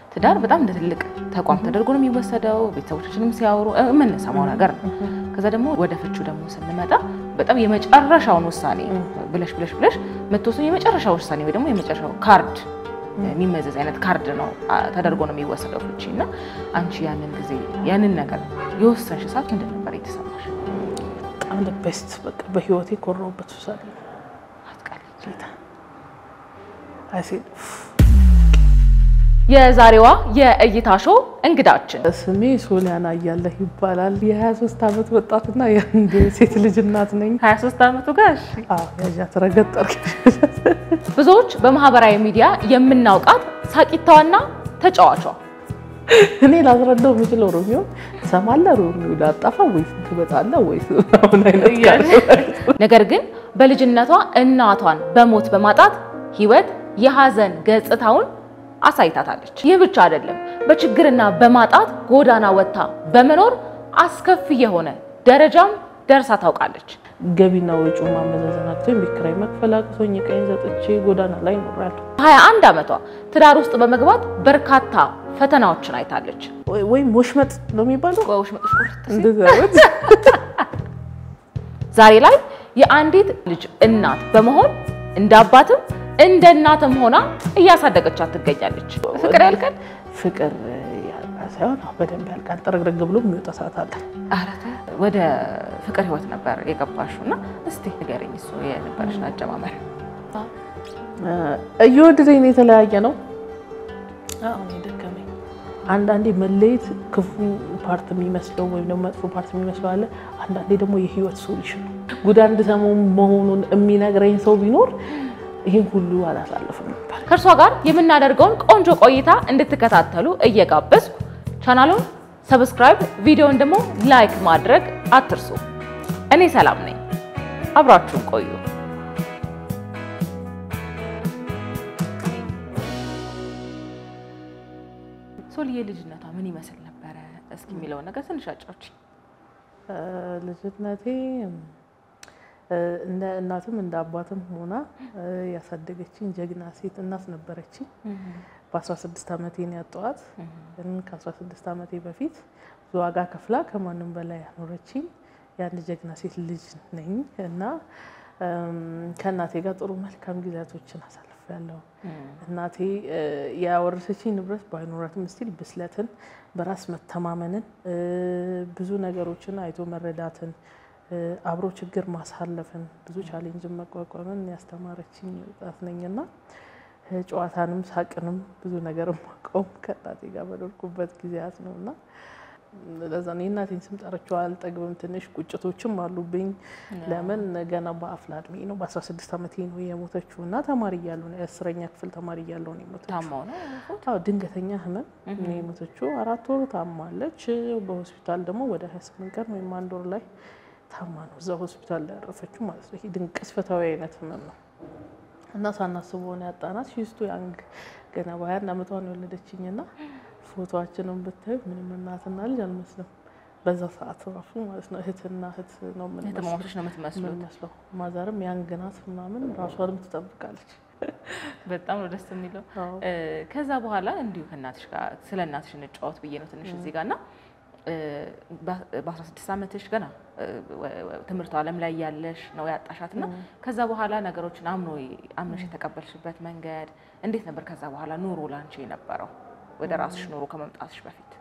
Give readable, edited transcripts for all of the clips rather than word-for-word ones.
ትዳር በጣም እንደ ትልቅ ተቋም ተደርጎ ነው የሚወሰደው ቤተሰቦቻችንም ሲያወሩ ምን ሰማው ነገር ነው ከዛ ደግሞ ወደ ፍቹ ደግሞ ስንመጣ በጣም የመጨረሻውን ውሳኔ ብለሽ መተወሰን የመጨረሻው ውሳኔ ወይ ደግሞ የመጨረሻው ካርድ የሚመዘዝ አይነት ካርድ ነው ተደርጎ ነው የሚወሰደው ፍቺና አንቺ ያንን ጊዜ ያንን ነገር የወሰንሽ ሰዓት ምንድን ነበር የተሰማሽ በጣም በስት በቃ በህይወቴ ኮሮበት ውሳኔ አትቃለች አይሲድ የዛሬዋ የእይታ ሾው እንግዳችን ስሜ ሶሊያና አያለህ ይባላል የ23 አመት ወጣትና የአንድ ሴት ልጅ እናት ነኝ 23 አመቱ ጋሽ ያጃ ተረገጠርክ ብዙዎች በማህበራዊ ሚዲያ የምናውቃት ሳቂታዋና ተጫዋቿ እኔ ላዝረዳው ምችለው ሮሚዮ ሰማለ ሮሚዮ ዳጣፋ ወይስ ትበጣለ ወይስ አሁን አይነት ነገር ግን በልጅነቷ እናቷን በሞት በማጣት ህይወት የሐዘን ገጽታውን አሳይታታለች ይህ ብቻ አይደለም በችግርና በማጣት ጎዳና ወጣ በመኖር አስከፊ የሆነ ደረጃም ደርሳ ታውቃለች ገቢና ወጪው ማመዛዘናቸው የሚከራይ መክፈል አቅቶኝ ቀኝ ዘጥቼ ጎዳና ላይ ኖራለሁ 21 አመቷ ትዳር ውስጥ በመግባት በርካታ ፈተናዎችን አይታለች ወይ ወሽመጥ ነው የሚባለው ወሽመጥ እንደዛውት ዛሬ ላይ የአንዲት ልጅ እናት በመሆን እንደ አባትም እንደ እናትም ሆና እያሳደገቻት ትገኛለች ፍቅር ያልከን ፍቅር ያሳውን በደንብ ያልቃል ጥርግርግ ብሎ የሚወጣ ሰዓት አለ አራተ ወደ ፍቅር ህይወት ነበር የገባሽውና እስቲ ንገረኝ እሱ የነበረሽ አጀማመር እየወደደኝ የተለያየ ነው አሁን ይደከመኝ አንዳንዴ መለየት ክፉ ፓርት የሚመስለው ወይ ደግሞ መጥፎ ፓርት የሚመስለው አለ አንዳንዴ ደግሞ የህይወት ሶሉሽን ጉዳን እንደሰማው መሆኑን የሚነግረኝ ሰው ቢኖር ይሄን ሁሉ አላሳልፍም ነበር ከርሷ ጋር የምናደርገውን ቆንጆ ቆይታ እንድትከታተሉ እየጋበዝኩ ቻናሉን ሰብስክራይብ ቪዲዮውን ደግሞ ላይክ ማድረግ አትርሱ እኔ ሰላም ነኝ አብራችሁን ቆዩ ሶልዬ ልጅነቷ ምን ይመስል ነበር እስኪ የሚለው ነገር ትንሽ አጫውቺ ልጅነቴ እንደ እናትም እንደ አባትም ሆና ያሳደገችኝ ጀግና ሴት እናት ነበረችኝ በ16 አመቴ ነው ያጣዋት ከ16 አመቴ በፊት ዋጋ ከፍላ ከማንም በላይ አኖረችኝ ያን ጀግና ሴት ልጅ ነኝ እና ከናቴ ጋር ጥሩ መልካም ጊዜያቶችን አሳልፌያለሁ እናቴ ያወረሰችኝ ንብረት ባይኖራትም ስቲል ብስለትን በራስ መተማመንን ብዙ ነገሮችን አይቶ መረዳትን አብሮ ችግር ማሳለፍን ብዙ ቻሌንጅ መቋቋምን ያስተማረችኝ ወጣት ነኝና ጨዋታንም ሳቅንም ብዙ ነገርም ማቀው ከናቴ ጋር በደርኩበት ጊዜያት ነውና ለዛ ነው እናቴን ስም ጠርቼው አልጠግብም ትንሽ ቁጭቶችም አሉብኝ ለምን ገና በአፍላድሜ ነው በ16 አመቴ ነው የሞተችውና ተማሪ እያለሁ ነው 10ኛ ክፍል ተማሪ እያለሁ ነው የሞተችው ታማው ነው አዎ ድንገተኛ ህመም ነው የሞተችው 4 ወር ታማለች በሆስፒታል ደግሞ ወደ 28 ቀን ወይ አንድ ወር ላይ ታማ ነው እዛ ሆስፒታል ላይ ያረፈችው ማለት ነው ይሄ ድንቅስፈታዊ አይነት ህመም ነው እና ሳናስበው ነው ያጣናት ሺስቱ ያንግ ገና በ20 አመቷ ነው የወለደችኝና ፎቶአችንን ብታይ ምንም እናትና ልጅ አልመስለም በዛ ሰዓት ራሱ ማለት ነው እህትና እህት ነው የምትመስለው ማዛርም ያንግናት ምናምን ራሷንም ትጠብቃለች በጣም ነው ደስ የሚለው ከዛ በኋላ እንዲሁ ከናትሽ ጋር ስለናትሽ እንጫወት ብዬ ነው ትንሽ እዚህ ጋርና በ16 አመትሽ ገና ትምርቱ ዓለም ላይ ያለሽ ነው ያጣሻትና ከዛ በኋላ ነገሮችን አምነሽ የተቀበልሽበት መንገድ እንዴት ነበር ከዛ በኋላ ኑሮ ላንቺ የነበረው ወደ ራስሽ ኑሮ ከመምጣትሽ በፊት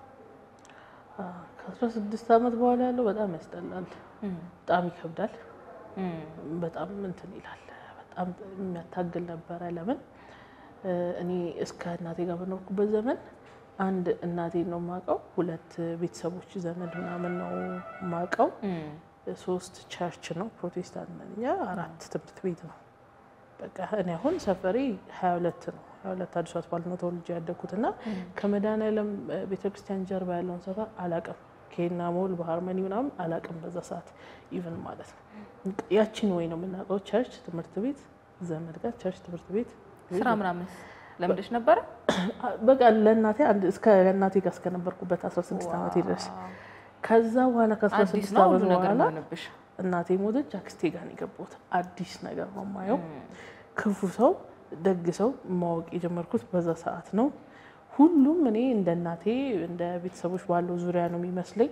ከ16 አመት በኋላ ያለው በጣም ያስጠላል በጣም ይከብዳል በጣም እንትን ይላል በጣም የሚያታግል ነበር ለምን እኔ እስከ እናቴ ጋር በኖርኩበት ዘመን አንድ እናቴ ነው ማቀው ሁለት ቤተሰቦች ዘመድ ምናምን ነው ማቀው ሶስት ቸርች ነው ፕሮቴስታንት ነኝ አራት ትምህርት ቤት ነው በቃ እኔ አሁን ሰፈሬ 22 ነው 22 አዲስ አበባ ነው ተወልጄ ያደኩትና ከመዳናለም ቤተክርስቲያን ጀርባ ያለውን ሰፈር አላቀም ኬና ሞል በሃርመኒ ምናምን አላቀም በዛ ሰዓት ኢቭን ማለት ነው ያቺን ወይ ነው የምናቀው ቸርች ትምህርት ቤት ዘመድ ጋር ቸርች ትምህርት ቤት ስራ ምናምን ለምንድሽ ነበር በቃ ለናቴ አንድ እስከ ለናቴ ጋር እስከነበርኩበት 16 አመት ድረስ ከዛ በኋላ ከ16 አመት በኋላ እናቴ ሞተች አክስቴ ጋር ነው የገባሁት አዲስ ነገር ነው ማየው ክፉ ሰው ደግ ሰው ማወቅ የጀመርኩት በዛ ሰዓት ነው ሁሉም እኔ እንደ እናቴ እንደ ቤተሰቦች ባለው ዙሪያ ነው የሚመስለኝ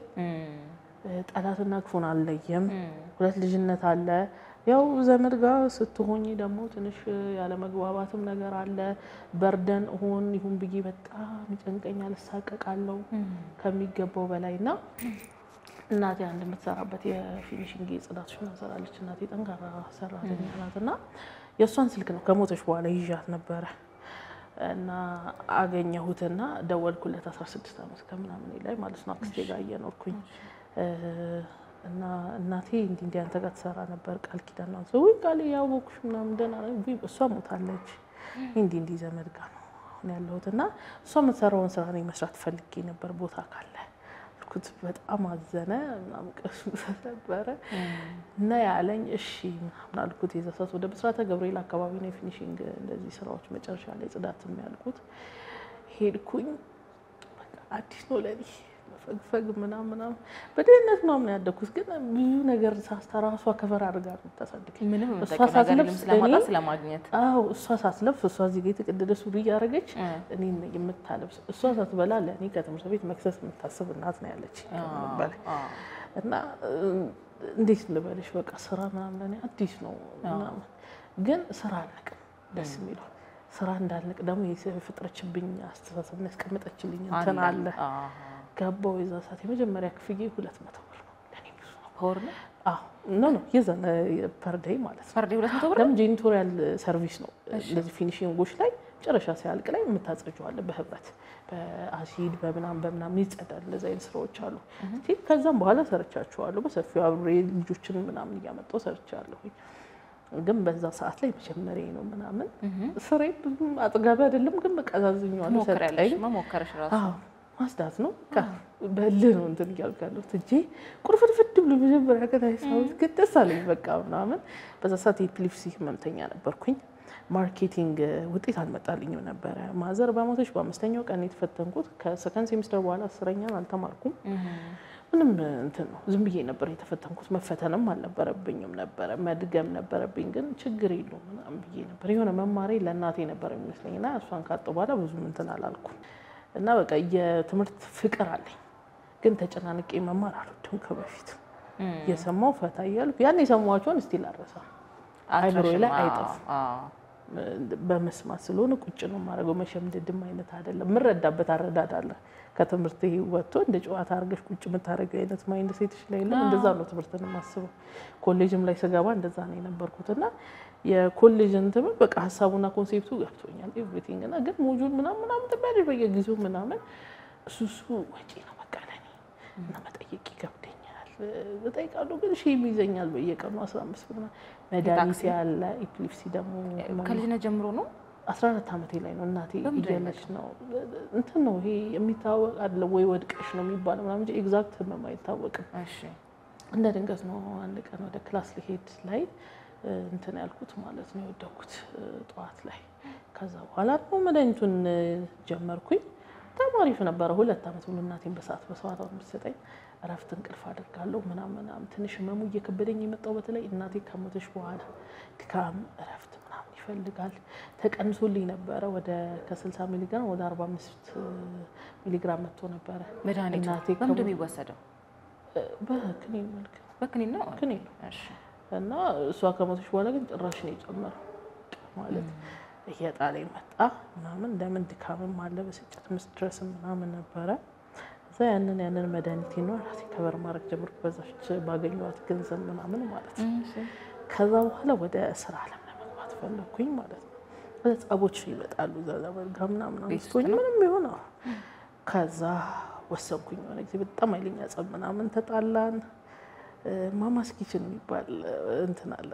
ጠላትና ክፉን አልለየም ሁለት ልጅነት አለ ያው ዘመድ ጋር ስትሆኚ ደግሞ ትንሽ ያለ መግባባትም ነገር አለ በርደን ይሁን ብዬ በጣም ይጨንቀኛል ሳቀቃለሁ ከሚገባው በላይና እናቴ አንድ የምትሰራበት የፊኒሺንግ ጽዳት ሽና ሰራለች እናቴ ጠንካራ ሰራተኛ ናትና የሷን ስልክ ነው ከሞተች በኋላ ይዣት ነበር እና አገኘሁትና ደወልኩለት 16 አመት ከምናምን ላይ ማለት ነው አክስቴ ጋር እየኖርኩኝ እና እናቴ እንዴ አንተ ጋር ተሰራ ነበር ቃል ኪዳን ነው ወይ ቃል ያወኩሽ ምናምን ደና ነው እሷ ሞታለች እንዴ ዘመድ ጋር ነው አሁን ያለሁትና እሷ የምትሰራውን ስራ ነው መስራት ፈልጌ ነበር ቦታ ካለ ልኩት በጣም አዘነ ምናምን ቀሱ ተሰበረ እና ያለኝ እሺ ምናምን አልኩት የዘሰት ወደ ብስራተ ገብርኤል አካባቢ ነው ፊኒሺንግ እንደዚህ ስራዎች መጨረሻ ላይ ጽዳትም ያልኩት ሄድኩኝ በቃ አዲስ ነው ለኔ ፈግፈግ ምናምን በደህነት ምናምን ያደኩት ግን ብዙ ነገር ሳስተራሷ ከፈር አድርጋ ነው ተሰድከኝ ምንም ተቀናገርልም ስለማጣ ስለማግኘት እሷ ሳትለብስ እሷ እዚህ ጋር የተቀደደ ሱሪ ያረጋች እኔ የምታለብስ እሷ ሳትበላ ለኔ ከትምህርት ቤት መክሰስ የምታስብ እናት ነው ያለች እና እንዴት ልበልሽ በቃ ስራ ምናምን ለኔ አዲስ ነው ምናምን ግን ስራ አለቅ ደስ የሚለው ስራ እንዳልነቅ ደግሞ የፍጥረችብኝ አስተሳሰብ ነው ያስቀመጠችልኝ እንትን አለ ገባው ይዛ ሰዓት የመጀመሪያ ክፍዬ 200 ብር ለኔ ብዙ ነው ሆር ነው ኖ የዘነ ፐር ዴይ ማለት ፐር ዴይ 200 ብር ለምጄኒቶሪያል ሰርቪስ ነው እንደዚህ ፊኒሺንጎች ላይ ጨረሻ ሲያልቅ ላይ የምታጸጁዋለ በህብረት በአሲድ በምናምን ይጸዳል እንደዚህ አይነት ስራዎች አሉ ከዛም በኋላ ሰርቻቸዋለሁ በሰፊው አብሬ ልጆችን ምናምን እያመጣው ሰርቻለሁ ግን በዛ ሰዓት ላይ መጀመሪያ ነው ምናምን ስራዬ ብዙ አጥጋቢ አይደለም ግን በቃ ዛዝኛዋለሁ ሞከረልሽ መሞከረሽ ራሱ ማስዳት ነው በል ነው እንትን ያልካለው ትጂ ቁርፍድፍድ ብሎ መጀመሪያ ከታይሳው ግደስ አለኝ በቃ ምናምን በዛ ሰዓት የኤፒሌፕሲ ህመምተኛ ነበርኩኝ ማርኬቲንግ ውጤት አልመጣልኝም ነበር ማዘር በአመቶች በአምስተኛው ቀን የተፈተንኩት ከሰከንድ ሴሚስተር በኋላ 10ኛን አልተማርኩም ምንም እንትን ነው ዝም ብዬ ነበር የተፈተንኩት መፈተንም አልነበረብኝም ነበር መድገም ነበረብኝ ግን ችግር የለውም ምናምን ብዬ ነበር የሆነ መማሬ ለእናቴ ነበር የሚመስለኝና እሷን ካጣው በኋላ ብዙ እንትን አላልኩም እና በቃ የትምህርት ፍቅር አለኝ ግን ተጨናንቄ መማር አልወድም ከበፊት የሰማው ፈታ ይያልኩ ያን የሰማዋቸውን እስቲ ላረሳ አይብሮ ላይ አይጠፍ በመስማት ስለሆነ ቁጭ ነው ማረገው መሸምደድም አይነት አይደለም ምረዳበት አረዳድ አለ ከትምህርት ወጥቶ እንደ ጨዋታ አርገሽ ቁጭ የምታረገው አይነት ማይንድ ሴትሽ ላይ ነው እንደዛ ነው ትምህርትን ማስበው ኮሌጅም ላይ ስገባ እንደዛ ነው የነበርኩትና የኮሌጅን ትምህርት በቃ ሐሳቡና ኮንሴፕቱ ገብቶኛል ኤቭሪቲንግ እና ግን ሞጁል ምናምን ተባለ በየጊዜው ምናምን እሱ ወጪ ነው በቃ ለኔ እና መጠየቅ ይከብደኛል በጠይቃለሁ ግን ሺህ ይዘኛል በየቀኑ 15 ብር መድኃኒት ያለ ኤፒሌፕሲ ደግሞ ከልጅነት ጀምሮ ነው 14 አመቴ ላይ ነው እናቴ ይገለች ነው እንትን ነው ይሄ የሚታወቅ አይደለ ወይ ወድቀሽ ነው የሚባለው ምናምን እንጂ ኤግዛክት ህመም አይታወቅም እሺ እንደ ድንገት ነው አንድ ቀን ወደ ክላስ ልሄድ ላይ እንትን ያልኩት ማለት ነው የወደኩት ጧት ላይ ከዛ በኋላ ነው መድኃኒቱን ጀመርኩኝ ተማሪፍ ነበር 2 አመት ሙሉ እናቴን በሰዓት የምትሰጠኝ እረፍት እንቅልፍ አድርጋለሁ ምናምን ትንሽ ህመሙ እየከበደኝ የመጣው በተለይ እናቴ ከሞተች በኋላ ድካም እረፍት ምናምን ይፈልጋል ተቀንሶልኝ ነበር ወደ ከ60 ሚሊ ግራም ወደ 45 ሚሊ ግራም መጥቶ ነበር መድኃኒቱ እናቴ ከምንድን ይወሰደው በክኒን መልክ በክኒን ነው ክኒን እሺ እና እሷ ከሞተች በኋላ ግን ጭራሽ ነው የጨመረው ማለት እየጣለኝ መጣ ምናምን እንደምን ድካምም አለ በስጭት ስትረስ ምናምን ነበረ እዛ ያንን መድኃኒት ነው ራሴ ከበር ማድረግ ጀመርኩ በዛች ባገኘኋት ገንዘብ ምናምን ማለት ነው ከዛ በኋላ ወደ ስራ ዓለም ለመግባት ፈለኩኝ ማለት ነው በጸቦች ይመጣሉ ዘመድ ጋር ምናምን አስተውኝ ምንም ይሆን ከዛ ወሰንኩኝ ወደ ጊዜ በጣም አይለኛ ጸብ ምናምን ተጣላን ማማስ ኪችን የሚባል እንትን አለ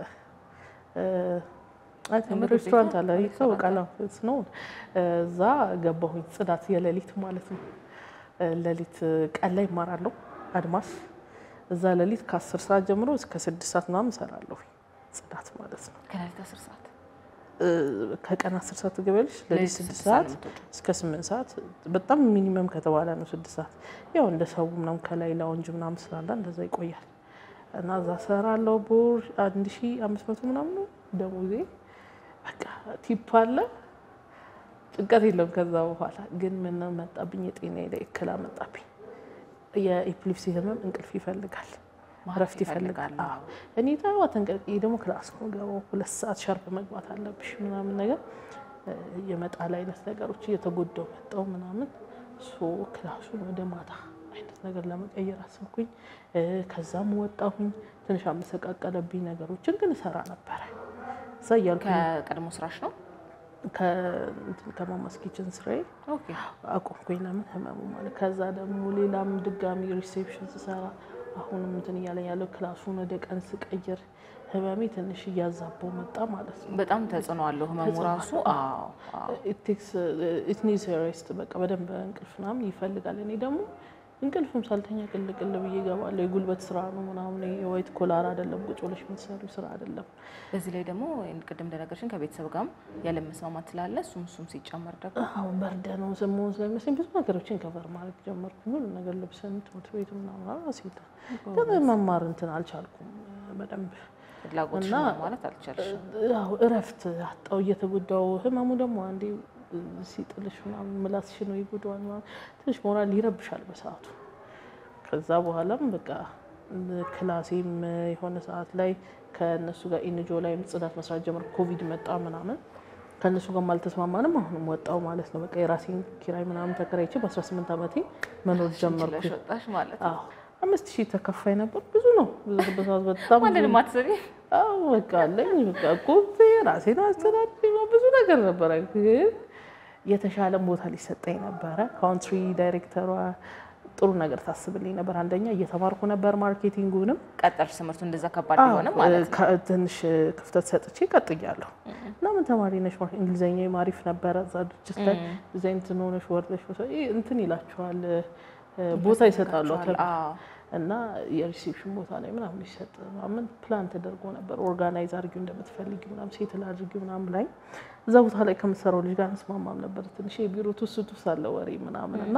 አትም ሬስቶራንት አለ ይታወቃል ነው እዛ ገባሁኝ ጽዳት የሌሊት ማለት ነው ሌሊት ቀን ላይ ማራለሁ አድማስ እዛ ሌሊት ከ10 ሰዓት ጀምሮ እስከ 6 ሰዓት ምናምን ሰራለሁ ጽዳት ማለት ነው ከሌሊት 10 ሰዓት ከቀን 10 ሰዓት ገበልሽ ሌሊት 6 ሰዓት እስከ 8 ሰዓት በጣም ሚኒመም ከተባለ ነው 6 ሰዓት ያው እንደ ሰው ምናምን ከላይ ላውንጅ ምናምን ስላለ እንደዛ ይቆያል እና እዛ ሰራለሁ ቦር 1500 ምናምን ደሞዜ በቃ ቲፕ አለ ጭንቀት የለም። ከዛ በኋላ ግን ምን መጣብኝ? የጤናዬ ላይ እክል መጣብኝ። የኤፒሌፕሲ ህመም እንቅልፍ ይፈልጋል፣ እረፍት ይፈልጋል። እኔ ታዋ ተንቀልቄ ደግሞ ክላስ ነው ገባው 2 ሰዓት ሻርፕ መግባት አለብሽ ምናምን ነገር የመጣል አይነት ነገሮች እየተጎዳው መጣው ምናምን ክላሱን ወደ ማታ አይነት ነገር ለመቀየር አስብኩኝ። ከዛም ወጣሁኝ። ትንሽ አመሰቃቀለብኝ ነገሮችን ግን እሰራ ነበር። ያልኩኝ ከቀድሞ ስራሽ ነው ከማማስ ኪችን ስራዬ አቆምኩኝ። ለምን ህመሙ ማለት ከዛ ደግሞ ሌላም ድጋሚ ሪሴፕሽን ስሰራ አሁንም እንትን እያለኝ ያለው ክላሱን ወደ ቀን ስቀይር ህመሜ ትንሽ እያዛበው መጣ ማለት ነው። በጣም ተጽዕኖ አለው ህመሙ ራሱ። it needs a rest በቃ በደንብ እንቅልፍ ምናምን ይፈልጋል። እኔ ደግሞ እንቅልፍም ሳልተኛ ቅልቅል ብዬ እገባለሁ። የጉልበት ስራ ነው ምናምን የዋይት ኮላር አይደለም፣ ቁጭ ብለሽ የምትሰሪው ስራ አይደለም። በዚህ ላይ ደግሞ ቅድም እንደነገርሽን ከቤተሰብ ጋርም ያለ መስማማት ስላለ እሱም ሲጨመር ደግሞ አሁን በርደ ነው ሰሞኑን ስለሚመስለኝ ብዙ ነገሮችን ከቨር ማድረግ ጀመርኩኝ። ሁሉ ነገር ልብስን፣ ትምህርት ቤት ምናምን አሲታ ግን መማር እንትን አልቻልኩም በደንብ ፍላጎት ማለት አልቻልሽም። አዎ እረፍት አጣው እየተጎዳው ህመሙ ደግሞ አንዴ ሲጥልሽ ምናምን ምላስሽ ነው ይጎዳዋል ማለት ትንሽ ሞራል ይረብሻል በሰዓቱ። ከዛ በኋላም በቃ ክላሴም የሆነ ሰዓት ላይ ከነሱ ጋር ኢንጆ ላይ ጽዳት መስራት ጀመርኩ። ኮቪድ መጣ ምናምን ከነሱ ጋር አልተስማማንም። አሁንም ወጣው ማለት ነው። በቃ የራሴን ኪራይ ምናምን ተከራይቼ በ18 ዓመቴ መኖር ጀመርኩ። ወጣሽ ማለት አዎ 5000 ተከፋይ ነበር። ብዙ ነው። ብዙ በሰዓት በጣም ማለት ማትሰሪ አዎ በቃ አለኝ በቃ ኮቪድ ራሴን አስተዳድሬ ብዙ ነገር ነበር። ግን የተሻለ ቦታ ሊሰጠኝ ነበር። ካውንትሪ ዳይሬክተሯ ጥሩ ነገር ታስብልኝ ነበር። አንደኛ እየተማርኩ ነበር ማርኬቲንጉንም ቀጠልሽ ትምህርቱ እንደዛ ከባድ ቢሆንም ማለት ነው። ትንሽ ክፍተት ሰጥቼ ቀጥያለሁ። እና ምን ተማሪ ነሽ? እንግሊዘኛ ማሪፍ ነበር። እዛ ድርጅት ላይ ዲዛይን ትኖርሽ ወርደሽ እንትን ይላችኋል ቦታ ይሰጣሉ እና የሪሴፕሽን ቦታ ላይ ምናምን ይሰጥ ምናምን ፕላን ተደርጎ ነበር። ኦርጋናይዝ አድርጊው እንደምትፈልጊው ምናምን ሴትል አድርጊው ምናምን ላይ እዛ ቦታ ላይ ከምሰራው ልጅ ጋር እንስማማም ነበር። ትንሽ የቢሮ ትውስቱስ አለ ወሬ ምናምን እና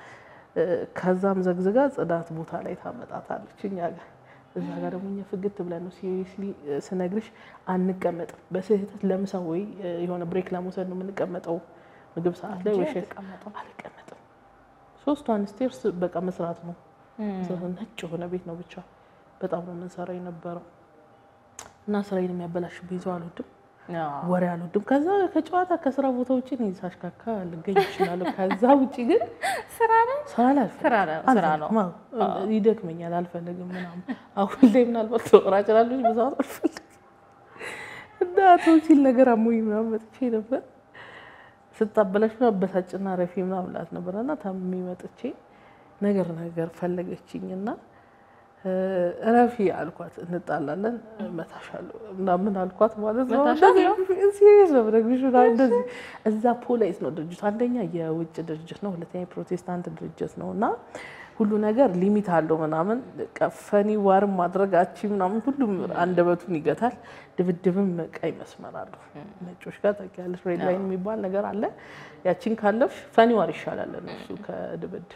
ከዛም ዘግዝጋ ጽዳት ቦታ ላይ ታመጣታለች እኛ ጋር። እዛ ጋር ደግሞ እኛ ፍግት ብለን ነው ሲሪየስሊ ስነግርሽ አንቀመጥም። በስህተት ለምሳ ወይ የሆነ ብሬክ ለመውሰድ ነው የምንቀመጠው ምግብ ሰዓት ላይ ወይ አልቀመጥም። 3 ስቴርስ በቃ መስራት ነው። ነጭ የሆነ ቤት ነው ብቻ በጣም ነው የምንሰራው የነበረው እና ስራዬን የሚያበላሽብኝ ሰው አልወድም፣ ወሬ አልወድም። ከዛ ከጨዋታ ከስራ ቦታ ውጪ ነው ሳሽካካ ልገኝ ይችላል። ከዛ ውጪ ግን ስራ ነው ይደክመኛል፣ አልፈልግም ምናምን። አሁን ላይ ምናልባት ተወራ ይችላልሽ ብዙ አልፈልግም እና ተውሲል ነገር አሞኝ ምናምን መጥቼ ነበር። ስታበላሽ ነው አበሳጭና ረፊ ምናምን ላት ነበርና ታምሜ መጥቼ ነገር ፈለገችኝና ረፊ አልኳት። እንጣላለን መታሻለሁ እና ምን አልኳት ማለት ነው። ሲሪየስ ነው ብለሽ እንደዚህ እዛ ፖላይት ነው ድርጅት። አንደኛ የውጭ ድርጅት ነው፣ ሁለተኛ የፕሮቴስታንት ድርጅት ነውና ሁሉ ነገር ሊሚት አለው ምናምን ቀፈኒ ዋር ማድረጋቺ ምናምን ሁሉም አንደበቱን ይገታል። ድብድብም ቀይ መስመር አለው። ነጮች ጋር ታውቂያለሽ ሬድ ላይን የሚባል ነገር አለ። ያቺን ካለፍሽ ፈኒ ዋር ይሻላል እሱ ከድብድብ።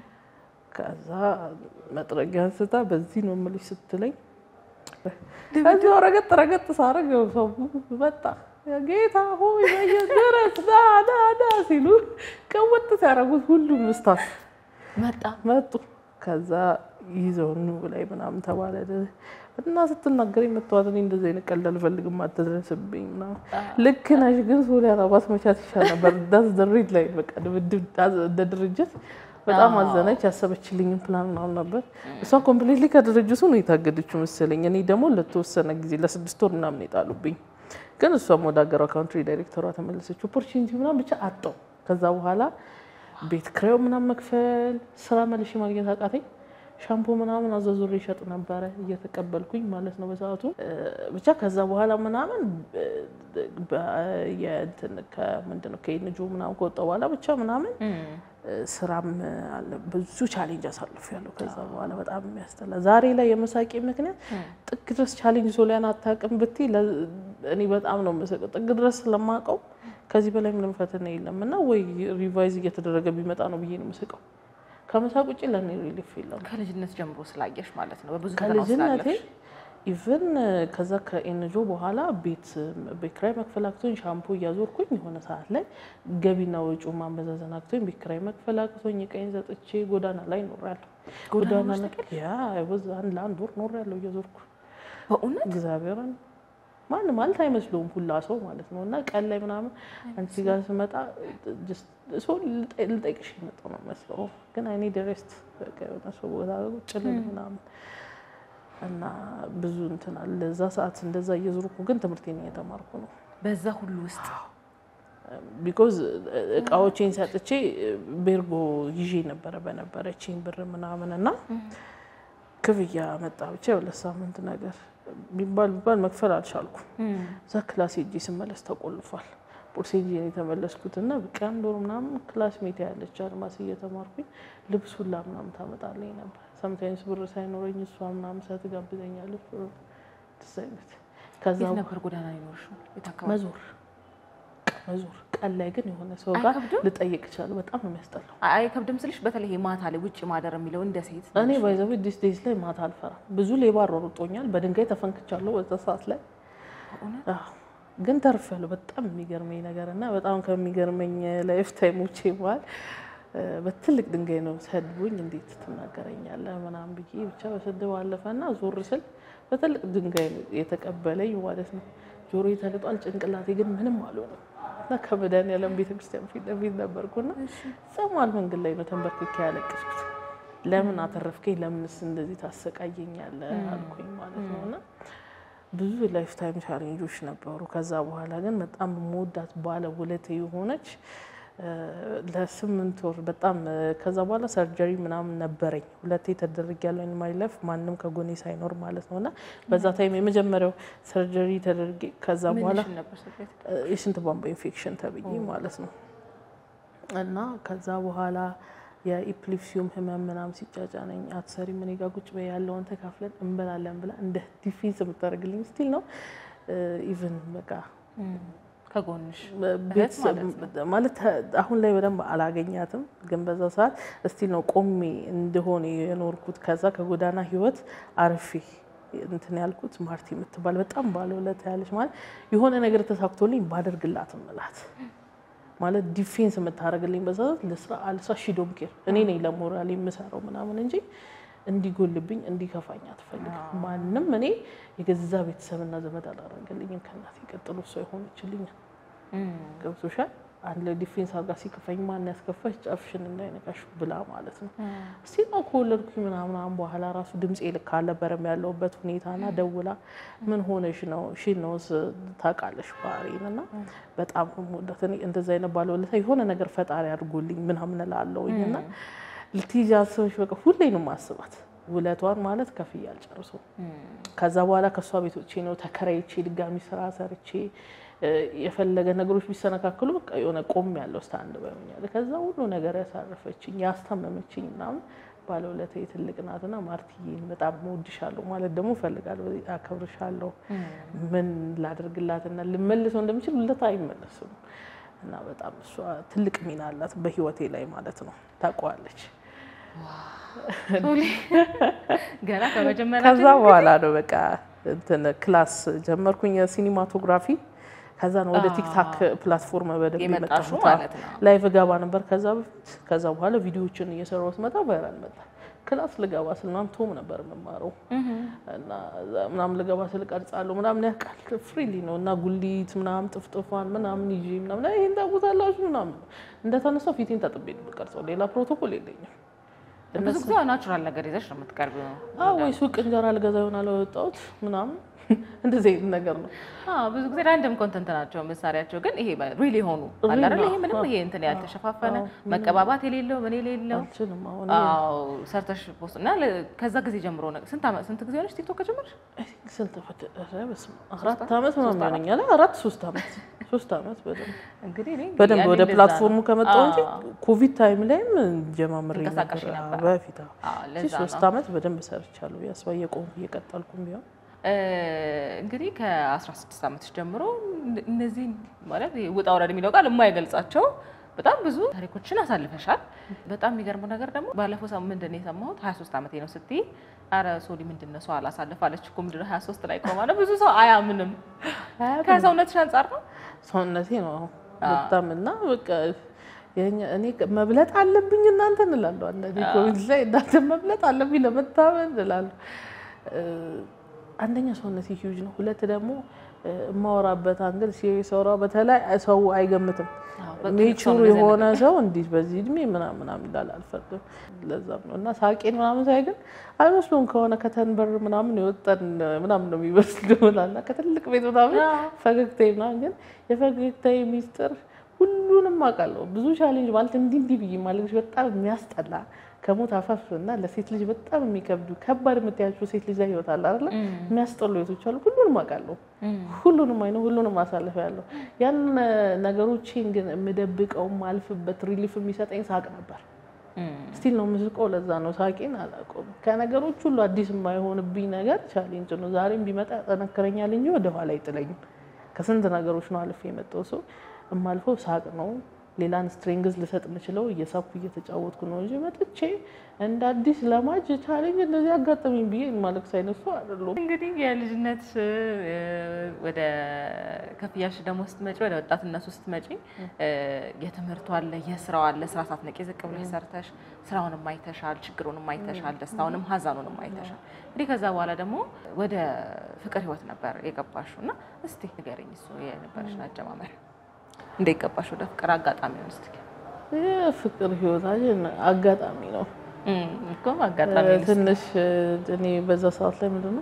ከዛ መጥረጊያ አንስታ በዚህ ነው የምልሽ ስትለኝ ከዚህ ረገጥ ሳረግ ሰው መጣ። ጌታ ሆይ በየድረስ ዳ ሲሉ ቀወጥ ሲያረጉት ሁሉም ስታፍ መጡ። ከዛ ይዘው ነው ላይ ምናምን ተባለ እና ስትናገረኝ መጥቷት እኔ እንደዚህ አይነት ቀልድ አልፈልግም አትድረስብኝ ምናምን። ልክ ነሽ ግን ሶሊያ ራባት መቻት ይሻል ነበር። ዳስ ድርጅት ላይ በቃ ድብድብ ድርጅት በጣም አዘነች። ያሰበችልኝ ፕላን ነው ነበር። እሷ ኮምፕሊትሊ ከድርጅቱ ነው የታገደችው መሰለኝ። እኔ ደግሞ ለተወሰነ ጊዜ ለ6 ወር ምናምን ይጣሉብኝ። ግን እሷም ወደ ሀገሯ ካውንትሪ ዳይሬክተሯ ተመለሰች። ኦፖርቹኒቲ ምናምን ብቻ አጣው። ከዛ በኋላ ቤት ክራዩ ምናምን መክፈል ስራ መልሼ ማግኘት አቃተኝ። ሻምፖ ምናምን አዘዞሬ ይሸጥ ነበር እየተቀበልኩኝ ማለት ነው በሰዓቱ ብቻ። ከዛ በኋላ ምናምን የእንትን ከምንድነው ከኢንጆ ምናምን ከወጣሁ በኋላ ብቻ ምናምን ስራም አለ ብዙ ቻሌንጅ አሳልፌያለሁ። ከዛ በኋላ በጣም የሚያስጠላ ዛሬ ላይ የመሳቂ ምክንያት ጥግ ድረስ ቻሌንጅ ሶሊያን አታውቅም ብትይ እኔ በጣም ነው የምሰቀው። ጥግ ድረስ ስለማውቀው ከዚህ በላይ ምንም ፈተና የለምና ወይ ሪቫይዝ እየተደረገ ቢመጣ ነው ብዬ ነው የምሰቀው። ከመሳቅ ውጪ ለኔ ሪሊፍ የለም። ከልጅነት ጀምሮ ስላየሽ ማለት ነው በብዙ ከልጅነቴ ኢቭን ከዛ ከኤንጆ በኋላ ቤት በክራይ መክፈል አቅቶኝ ሻምፑ እያዞርኩኝ የሆነ ሰዓት ላይ ገቢና ወጪው ማመዛዘን አቅቶኝ በክራይ መክፈል አቅቶኝ ቀይን ዘጥቼ ጎዳና ላይ ኖራለሁ። ጎዳና ላይ ለአንድ ወር ኖራለሁ እየዞርኩ በእውነት እግዚአብሔርን ማንም ማለት አይመስለውም ሁላ ሰው ማለት ነው። እና ቀን ላይ ምናምን አንቺ ጋር ስመጣ ሰው ልጠይቅሽ የመጣው ነው መስለው ግን አይኔ ድረስት ከሆነ ሰው ቦታ ጭልል ምናምን እና ብዙ እንትን አለ ለዛ ሰዓት እንደዛ እየዞርኩ ግን ትምህርቴን እየተማርኩ ነው በዛ ሁሉ ውስጥ because እቃዎቼን ሰጥቼ ቤርጎ ይዤ በነበረችኝ ብር ምናምን እና ክፍያ መጣ ብቻ ለሳምንት ነገር ቢባል መክፈል አልቻልኩም። ዘክላስ ሄጄ ስመለስ ተቆልፏል። ፖርሴጂ የተመለስኩትና በቃም ዶር ምናምን ክላስ ሜት ያለች አድማስ እየተማርኩኝ ልብስ ሁላ ምናምን ታመጣልኝ ነበር። sometimes ብር ሳይኖረኝ እሷ ምናምን ሳትጋብዘኛለች ተሰይነት ከዛ ነበር ጎዳና ይኖርሽው የታከመ መዞር ቀን ላይ ግን የሆነ ሰው ጋር ልጠይቅ ይችላል። በጣም ነው የሚያስጠላው። አይከብድም ስልሽ በተለይ ማታ ላይ ውጪ ማደር የሚለው እንደ ሴት እኔ ባይዘው ዲስ ዴይስ ላይ ማታ አልፈራም። ብዙ ሌባ ሮጦኛል። በድንጋይ ተፈንክቻለሁ በዛ ሰዓት ላይ ግን ተርፌያለሁ። በጣም የሚገርመኝ ነገርና በጣም ከሚገርመኝ ላይፍ ታይሞቼ በኋላ በትልቅ ድንጋይ ነው ሰድቡኝ። እንዴት ትናገረኛለህ ምናምን ብዬ ብቻ በሰደው አለፈና ዞር ስል በትልቅ ድንጋይ የተቀበለኝ ማለት ነው። ጆሮዬ ተልጧል። ጭንቅላቴ ግን ምንም አልሆነም። እና ከመድኃኒዓለም ቤተክርስቲያን ፊት ለፊት ነበርኩና ሰማል መንገድ ላይ ነው ተንበርክኬ ያለቅስኩት። ለምን አተረፍከኝ? ለምንስ እንደዚህ ታሰቃየኛለህ አልኩኝ ማለት ነውና ብዙ ላይፍ ታይም ቻሌንጆች ነበሩ። ከዛ በኋላ ግን በጣም ሞዳት ባለ ውለቴ የሆነች ለ8 ወር በጣም ከዛ በኋላ ሰርጀሪ ምናምን ነበረኝ። ሁለቴ ተደርጊያለሁ in my life ማንንም ከጎኔ ሳይኖር ማለት ነውና በዛ ታይም የመጀመሪያው ሰርጀሪ ተደርጌ ከዛ በኋላ የሽንት ቧንቧ ኢንፌክሽን ተብዬ ማለት ነው። እና ከዛ በኋላ የኢፕሊፕሲየም ህመም ምናምን ሲጫጫነኝ አትሰሪ ምን ጋር ቁጭ በይ ያለውን ተካፍለን እንበላለን ብላ እንደ ዲፌንስ የምታደርግልኝ ስቲል ነው ኢቭን በቃ ከጎንሽ ማለት አሁን ላይ በደንብ አላገኛትም ግን በዛ ሰዓት ስቲል ነው ቆሜ እንደሆነ የኖርኩት። ከዛ ከጎዳና ህይወት አርፌ እንትን ያልኩት ማርቲ የምትባል በጣም ባለውለታ ያለች ማለት የሆነ ነገር ተሳክቶልኝ ባደርግላት ማለት ማለት ዲፌንስ የምታደርግልኝ በዛ ለስራ አልሳ ሺዶም ኬር እኔ ነኝ ለሞራል የምሰራው ምናምን እንጂ እንዲጎልብኝ እንዲከፋኝ አትፈልግም ማንንም። እኔ የገዛ ቤተሰብና ዘመድ አላደረገልኝም ከናት ይቀጥሉ ሰው ሆነችልኝ ገብቶሻል። አንድ ዲፌንስ አርጋ ሲከፋኝ ማን ያስከፋሽ ጫፍሽን እንዳይነካሽ ብላ ማለት ነው። እስቲ ነው ኮለርኩኝ ምናምን በኋላ ራሱ ድምጽ ይልካ አልነበረም ያለውበት ሁኔታና ደውላ ምን ሆነሽ ነው ሺኖስ ታቃለሽ ባሪና በጣም ወደተ እንደዛ አይነባለው ለታ የሆነ ነገር ፈጣሪ አድርጎልኝ ምናምን ላልለውኝና ልትይዛሰሽ በቃ ሁሌ ነው ማስባት ውለቷን ማለት ከፍያል ጨርሶ ከዛ በኋላ ከሷ ቤቶቼ ነው ተከራይቼ ድጋሚ ስራ ሰርቼ የፈለገ ነገሮች ቢሰነካከሉ በቃ የሆነ ቆም ያለው ስታንድ ባይሆኛል። ከዛ ሁሉ ነገር ያሳረፈችኝ ያስተመመችኝ ምናምን ባለውለታዬ ትልቅ ናትና ማርቲዬን በጣም ወድሻለሁ ማለት ደግሞ ፈልጋለሁ አከብርሻለሁ። ምን ላድርግላትና ልመልሰው እንደምችል ለታ አይመለስም እና በጣም እሷ ትልቅ ሚና አላት በህይወቴ ላይ ማለት ነው። ታቋለች ገና ከመጀመሪያ ከዛ በኋላ ነው በቃ እንትን ክላስ ጀመርኩኝ ሲኒማቶግራፊ። ከዛ ነው ወደ ቲክታክ ፕላትፎርም በደንብ የመጣሁ ማለት ነው። ላይቭ ገባ ነበር ከዛ በኋላ ቪዲዮዎችን እየሰራሁት መጣ ቫይራል መጣ። ክላስ ልገባ ስለናም ቶም ነበር መማረው እና ምናምን ልገባ ስለቀርጻለሁ ምናምን ያቃል ፍሪሊ ነው እና ጉሊት ምናምን ጥፍጥፋን ምናምን ይጂ ምናምን ይሄን ታውቁታላችሁ ምናምን እንደተነሳው ፊቴን ተጥቤ ልቀርጸው ሌላ ፕሮቶኮል የለኝም። ብዙ ጊዜ ናቹራል ነገር ይዘሽ ነው የምትቀርቢው። ወይ ሱቅ እንጀራ ልገዛ ይሆናል ወጣሁት ምናምን እንደዚህ ነገር ነው። ብዙ ጊዜ ራንደም ኮንተንት ናቸው መሳሪያቸው ግን ይሄ ሪሊ ሆኑ አለ አይደል? ይሄ ምንም ይሄ እንትን ያልተሸፋፈነ መቀባባት የሌለው ምን የሌለው ሰርተሽ ፖስት እና ከዛ ጊዜ ጀምሮ ነው ስንት ጊዜ ሆነሽ ቲክቶክ ከጀመርሽ? ስንት በስመ 4 አመት ምናምን ሆነኛል። 3 አመት 3 አመት በደንብ እንግዲህ እኔ በደንብ ወደ ፕላትፎርሙ ከመጣሁ እንጂ ኮቪድ ታይም ላይም ጀማምሬ ነበር በፊት 3 አመት በደንብ ሰርቻለሁ። ያስባየቆም እየቀጠልኩም ቢሆን እንግዲህ ከ16 አመት ጀምሮ እነዚህ ማለት ውጣ ወረድ የሚለው ቃል የማይገልጻቸው በጣም ብዙ ታሪኮችን አሳልፈሻል በጣም የሚገርመው ነገር ደግሞ ባለፈው ሳምንት እንደኔ የሰማሁት 23 ዓመቴ ነው ስትይ አረ ሶሊ ምንድነው ሰው አላሳልፋለች እኮ ምንድነው 23 ላይ ቆማለ ብዙ ሰው አያምንም ከሰውነትሽ አንፃር ነው ሰውነቴ ነው በጣምና በቃ እኔ መብለጥ አለብኝ እናንተ እንላለሁ አንዴ ኮሜንት ላይ እናንተ መብለጥ አለብኝ ለመታመን እንላለሁ አንደኛ ሰውነቴ ሂውጅ ነው ሁለት ደግሞ ማወራበት አንግል ሲሪየስ አወራ በተለይ ሰው አይገምትም ኔቸሩ የሆነ ሰው እንዲህ በዚህ እድሜ ምናምን ይላል አልፈርድም ለዛም ነው እና ሳቄን ምናምን ሳይገን አይመስሉም ከሆነ ከተንበር ምናምን ይወጣን ምናምን ነው የሚመስሉና ከትልቅ ቤት ምናምን ፈገግታዬ ምናምን ግን የፈገግታዬ ሚስጥር ሁሉንም አውቃለሁ ብዙ ቻሌንጅ ማለት እንዲህ ብዬ ማለት በጣም የሚያስጠላ ከሞት አፋፍና ለሴት ልጅ በጣም የሚከብዱ ከባድ የምትያቸው ሴት ልጅ ላይ ይወጣል አይደል የሚያስጠሉ ቤቶች አሉ ሁሉንም አውቃለሁ ሁሉንም አይነው ሁሉንም አሳልፈያለሁ ያን ነገሮችን ግን የምደብቀው ማልፍበት ሪሊፍ የሚሰጠኝ ሳቅ ነበር ስቲል ነው ምዝቆ ለዛ ነው ሳቄን አላቆም ከነገሮች ሁሉ አዲስ የማይሆንብኝ ነገር ቻሌንጅ ነው ዛሬም ቢመጣ ተነከረኛል እንጂ ወደ ኋላ አይጥለኝም ከስንት ነገሮች ነው አልፌ የመጣው ሰው ማልፈው ሳቅ ነው ሌላን ስትሪንግስ ልሰጥ የምችለው እየሳኩ እየተጫወትኩ ነው እንጂ መጥቼ እንደ አዲስ ለማጅ ቻሌንጅ እንደዚህ አጋጠመኝ ብዬ ማለት ሳይነሱ አይደለም እንግዲህ የልጅነት ወደ ከፍያሽ ደግሞ ስትመጪ ወደ ወጣትነት ስትመጪ የትምህርቱ አለ የስራው አለ ስራ ሳትነቂ ዝቅ ብለሽ ሰርተሽ ስራውንም አይተሻል ችግሩንም አይተሻል ደስታውንም ሀዛኑንም አይተሻል እንግዲህ ከዛ በኋላ ደግሞ ወደ ፍቅር ህይወት ነበር የገባሽውና እስቲ ንገረኝ እሱ የነበረሽ አጀማመር እንደ ይገባሽ ወደ ፍቅር አጋጣሚ ነው እስቲ ፍቅር ህይወታችን አጋጣሚ ነው እኮ አጋጣሚ ትንሽ እኔ በዛ ሰዓት ላይ ምንድነው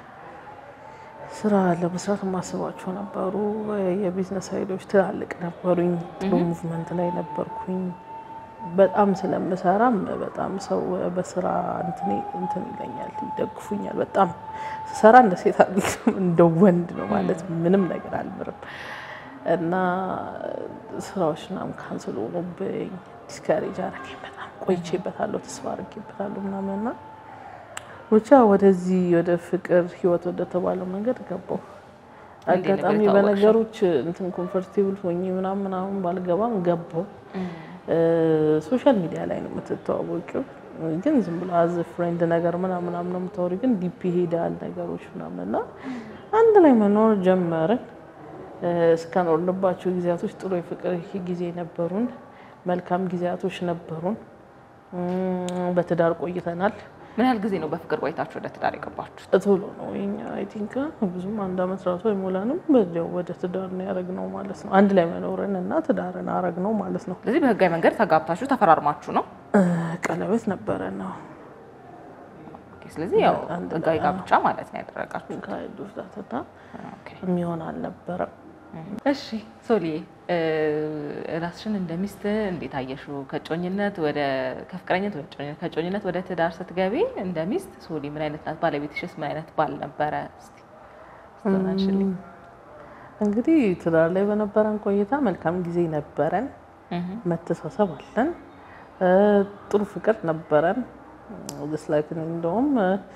ስራ ለመስራት ማስባቸው ነበሩ የቢዝነስ አይዲያዎች ትላልቅ ነበሩኝ ጥሩ ሙቭመንት ላይ ነበርኩኝ በጣም ስለምሰራም በጣም ሰው በስራ እንትን ይለኛል ይደግፉኛል በጣም ሰራ እንደ ሴት አይደለም እንደ ወንድ ነው ማለት ምንም ነገር አልምርም እና ስራዎችናም ካንሰል ሆኖብኝ ዲስካሬጅ አረከኝ በጣም ቆይቼበታለሁ ተስፋ አድርጌበታለሁ ምናምንና ብቻ ወደዚህ ወደ ፍቅር ህይወት ወደ ተባለው መንገድ ገባሁ አጋጣሚ በነገሮች እንትን ኮምፎርታብል ሆኜ ምናምን ባልገባም ገባሁ ሶሻል ሚዲያ ላይ ነው የምትተዋወቂው ግን ዝም ብሎ አዝ ፍሬንድ ነገር ምናምን ነው የምታወሪው ግን ዲፕ ሄዳል ነገሮች ምናምንና አንድ ላይ መኖር ጀመርን እስከኖርንባቸው ጊዜያቶች ጥሩ የፍቅር ጊዜ ነበሩን መልካም ጊዜያቶች ነበሩን በትዳር ቆይተናል ምን ያህል ጊዜ ነው በፍቅር ቆይታችሁ ወደ ትዳር የገባችሁት ቶሎ ነው እኛ አይ ቲንክ ብዙም አንድ አመት ራሱ አይሞላንም በዚያው ወደ ትዳር ነው ያረግነው ማለት ነው አንድ ላይ መኖርንና ትዳርን አረግነው ማለት ነው ስለዚህ በህጋዊ መንገድ ተጋብታችሁ ተፈራርማችሁ ነው ቀለበት ነበረ ነው ስለዚህ ያው ህጋዊ ጋብቻ ማለት ነው ያደረጋችሁት ካይዱስታታ የሚሆን አልነበረም እሺ ሶሊ ራስሽን እንደሚስት እንዴት አየሽው ከጮኝነት ወደ ከፍቅረኝነት ወደ ጮኝነት ከጮኝነት ወደ ትዳር ስትገቢ እንደሚስት ሶሊ ምን አይነት ናት ባለቤትሽስ ምን አይነት ባል ነበረ እስቲ ተናሽልኝ እንግዲህ ትዳር ላይ በነበረን ቆይታ መልካም ጊዜ ነበረን መተሳሰብ አለን ጥሩ ፍቅር ነበረን ዲስላይክ እንደውም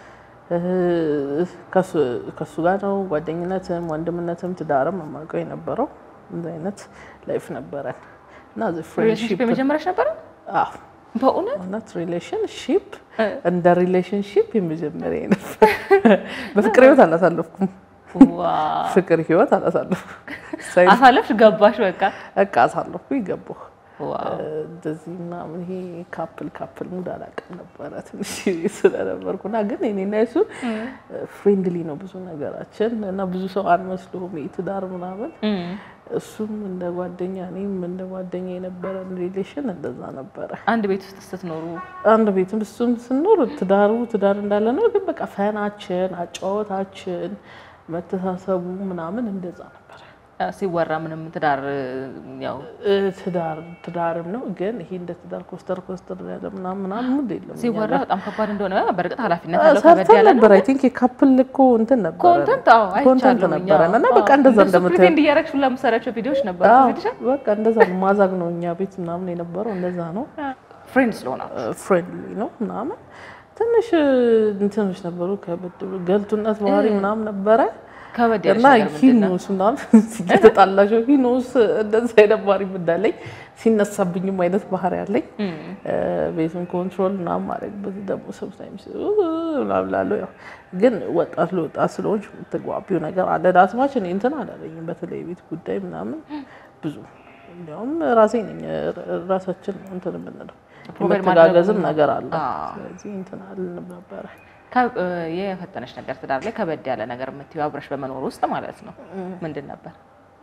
ከሱ ጋር ነው ጓደኝነትም ወንድምነትም ትዳርም ማቀው የነበረው እንደ አይነት ላይፍ ነበረን እና ዘ ፍሬንድሺፕ በመጀመሪያሽ ነበር አዎ በእውነት ሪሌሽንሺፕ እንደ ሪሌሽንሺፕ የመጀመሪያ ነበር በፍቅር ህይወት አላሳለፍኩም ዋው ፍቅር ህይወት አላሳለፍኩም አሳለፍሽ ገባሽ በቃ አሳለፍኩ ይገባሁ ዋው ደዚህና ይሄ ካፕል ሙድ አላቀም ነበር ትንሽ ስለነበርኩና ግን እኔና እሱ ፍሬንድሊ ነው ብዙ ነገራችን እና ብዙ ሰው አንመስሉም ትዳር ምናምን እሱም እንደ ጓደኛ እኔም እንደ ጓደኛ የነበረ ሪሌሽን እንደዛ ነበር አንድ ቤት ውስጥ ስትኖሩ አንድ ቤት ውስጥ ስንኖር ትዳር እንዳለ ነው ግን በቃ ፈናችን አጫወታችን መተሳሰቡ ምናምን እንደዛ ነበር ሲወራ ምንም ትዳር ያው ትዳርም ነው ግን ይሄ እንደ ትዳር ኮስተር ያለ ምናምን ሙድ የለም ሲወራ በጣም ከባድ እንደሆነ በርግጥ ኃላፊነት አለው ከበድ ያለ ነበር አይ ቲንክ የካፕል እኮ እንትን ነበር ኮንተንት ነበር እና በቃ እንደዛ እንደምትል ፕሪቴንድ እያረግሽ ለምሰራቸው ቪዲዮዎች ነበር ቪዲዮሽ በቃ እንደዛ ማዛግ ነው እኛ ቤት ምናምን የነበረው እንደዛ ነው ፍሬንድስ ስለሆናችሁ ፍሬንድሊ ነው ምናምን ትንሽ እንትኖች ነበሩ ከበድ ገልቱነት ባህሪ ምናምን ነበረ እና ሂኖስና ሲተጣላቸው ሂኖስ እንደዛ አይደባሪ ምዳለኝ ሲነሳብኝም አይነት ባህሪ ያለኝ ቤቱን ኮንትሮል እና ማድረግ ደግሞ sometimes ላብላለው ያው ግን ወጣት ለወጣት ስለሆንሽ ተጓቢው ነገር አለ ዳስማች እኔ እንትን አላለኝም በተለይ ቤት ጉዳይ ምናምን ብዙ እንደውም ራሴ ነኝ ራሳችን እንትን ምንለው መተጋገዝም ነገር አለ ስለዚህ እንትን አልንም ነበር የፈተነሽ ነገር ትዳር ላይ ከበድ ያለ ነገር የምትይው አብረሽ በመኖር ውስጥ ማለት ነው ምንድን ነበር